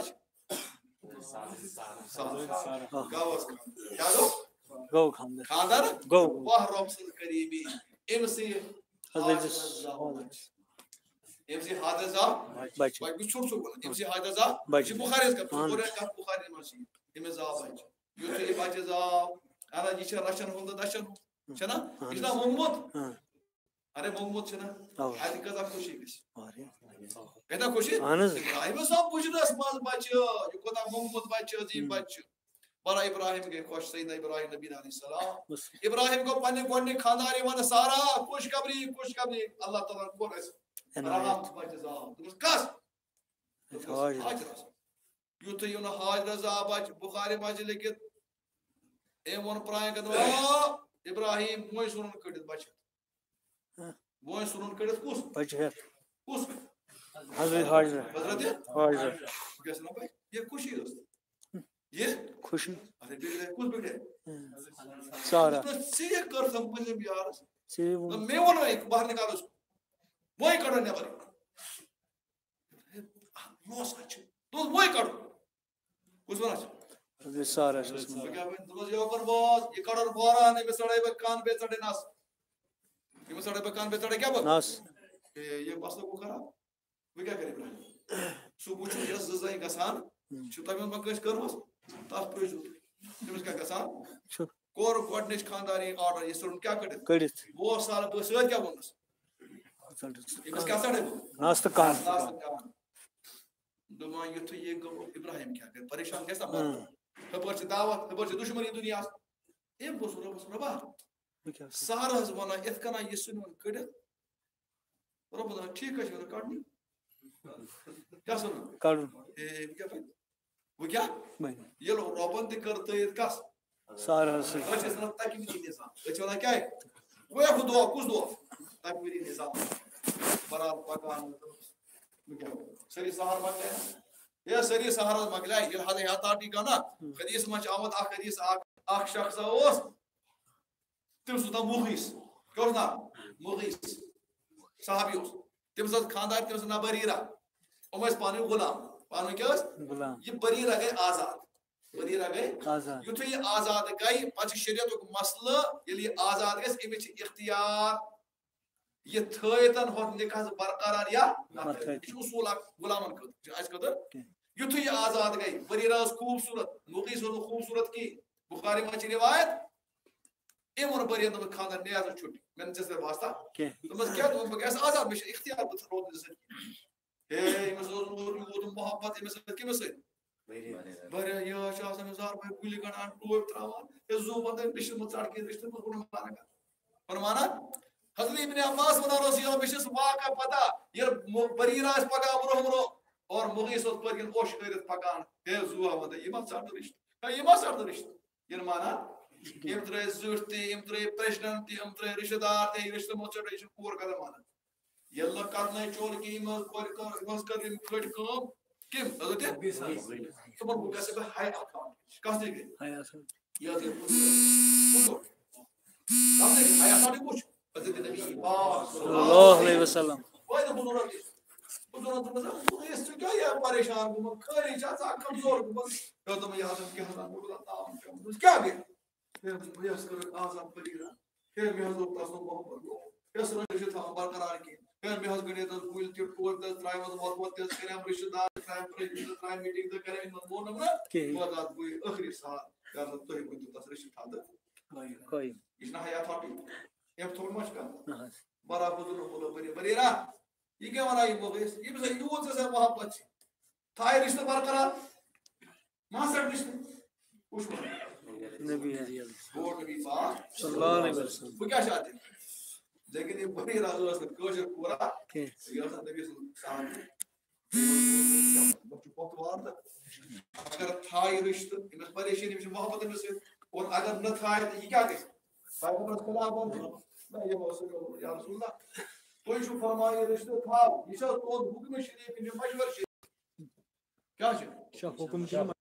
سارا گاوس کیا گو گو خاندر خاندر گو واہ رب سے قریبی ام سے حضرت ام سے حادثہ بچ بچ چھوٹ چھوٹ ام سے حادثہ بچ بخاری کا پورا کا بخاری میں سی ام زا بچ یہ تو بچ زا انا جی رشن ہوند دشن چھنا اسلام محمد ارے محمد چھنا ادی کذا خوشی گس ارے کدا خوشی ابراہیم صاحب بوجھدس ماز بچ یہ کدا محمد بچ عظیم بچ بڑا ابراہیم کے خوش سیدنا ابراہیم نبی علیہ السلام ابراہیم کو پنے گونڈے خانداری من سارا خوش خبری خوش خبری اللہ تعالی کو اس رحمت بچ زا تم کس حاضر یو تو یو نہ حاضر زا بچ بخاری ماج لکھت اے ون پرائے کدو ابراہیم موی سنن کڑت بچ موی سنن کڑت کس بچ ہے کس حضرت حاضر حضرت حاضر کیسے نہ بھائی یہ خوشی ہے یہ خوشی ارے بیٹے کس بیٹے سارا سی کر سمجھ میں یار سی میں وہ ایک باہر نکالو اس کو وہی کڑو نے بھائی نو سچ تو وہی کڑو کس بنا ابے سارا اس میں کیا بھائی تو یہ اوپر باز یہ کڑو بارا نے بسڑے بے کان پہ چڑھے ناس یہ بسڑے بے کان پہ چڑھے کیا ناس یہ بس کو کرا وہ کیا کرے بھائی سو پوچھو یہ ززائی گسان چھتا میں مکش کروس تاس پرجو تمس کیا گسان کور گڈنچ خاندانی آرڈر یہ سن کیا کڑت کڑت وہ سال بس کیا ونس اس کیا سڑے ناست کان دما یتھ یہ گو ابراہیم کیا کر پریشان کیسا مر خبر سے دعوت خبر سے دشمنی دنیا ایم بس رب ربا سارا زمانہ ات کنا یہ سن کڑت رب دا ٹھیک ہے کڑنی کیا سن کڑ اے کیا وہ کیا یہ لو روبن تے کرتے کس سارا سے اچھا سن تکمیلی نظام اچھا کیا ہے وہ ہے دعا کس دعا تکمیلی نظام برابر پکان سری سہار مگلے یہ سری سہار مگلے یہ حد یاتا ٹھیک نا حدیث مچ آمد اخ حدیث اخ شخص اوس تم سوتا مغیث کور نا مغیث صحابی اوس تم سات خاندار تم سنا بریرہ اومس پانی غلام پانی کیا غلام یہ بریرہ گئے آزاد بریرہ گئے آزاد یہ تو یہ آزاد گئی پچ شریعت کو مسئلہ یہ آزاد گئے امیچ اختیار یہ تھیتن ہو نکاح برقرار یا یہ اصول غلامن کو آج قدر یہ تو یہ آزاد گئی بریرہ خوبصورت مغیث و خوبصورت کی بخاری میں روایت ایمون بریرہ نہ خاندان نیاز چھٹی میں نے جیسے واسطہ تو بس کیا تو بس آزاد میں اختیار بس روز جیسے اے مسلمان یود محبت میں کی مسئلہ بڑے یہ شاہ ہزار بھائی گلی گنا ٹوپ تراوان یہ زو بندے پش مت چڑھ کے رشتے میں کونا مانا فرمانا حضرت ابن عباس بن رضی اللہ عنہ واقعہ پتہ یہ بریرہ اس پکا برہمرو اور مغیث اس پر ان اوش کرت پکان ہے زو بندے یہ مت چڑھ رشتے یہ مت چڑھ رشتے یہ مانا یم ترے زورتی یم ترے پریزیڈنٹ یم ترے رشتہ دار تے رشتہ مت چڑھ رشتے پور کر مانا یلا کرنے چور کی مز پر کر مز کر کٹ کام کیم حضرت تو وہ کیسے بہ ہائی اکاؤنٹ کہاں سے گئے ہائی اکاؤنٹ یہ تے پوچھو کہاں سے ہائی اکاؤنٹ پوچھ حضرت نبی پاک صلی اللہ اللہ علیہ وسلم وایدہ بزرگ بزرگ مطلب اس سے کیا ہے پریشان کو کھری چاہتا کمزور کو تو تم یہ حسن کے حسن کو نام کیا گیا پھر یہ اس کو اعظم پریرا پھر میں حضرت تاسو محبت کو اس رشتہ تھا برقرار کی پھر میں حضرت نے تو پول کے ٹول تے ترائے محبت تے کرے رشتہ دار ترائے پریشن ترائے میٹنگ تے کرے ان وہ نہ وہ ذات کوئی اخری سال یا تو ہی کوئی تو رشتہ تھا کوئی اس نہ حیات ہوتی یہ تھوڑ مچ کا بڑا بزرگ بولو بری بریرا یہ کیا ورائی بوگس یہ بھی یوت سے محبت ہے تھائے رشتہ برقرار ماں سے رشتہ خوش ہو نبی ہے وہ نبی پاک صلی اللہ علیہ وسلم وہ کیا چاہتے ہیں لیکن یہ بڑی رازو سے کوشش پورا کہ یہ نبی صلی اللہ علیہ وسلم اگر تھائے رشتہ اس پریشانی میں محبت میں سے اور اگر نہ تھائے تو یہ کیا کہ پیغمبر صلی اللہ علیہ وسلم میں یہ بات یا رسول اللہ کوئی شو فرمائے رشتہ تھا یہ تو حکم شریف میں مشور شریف کیا ہے حکم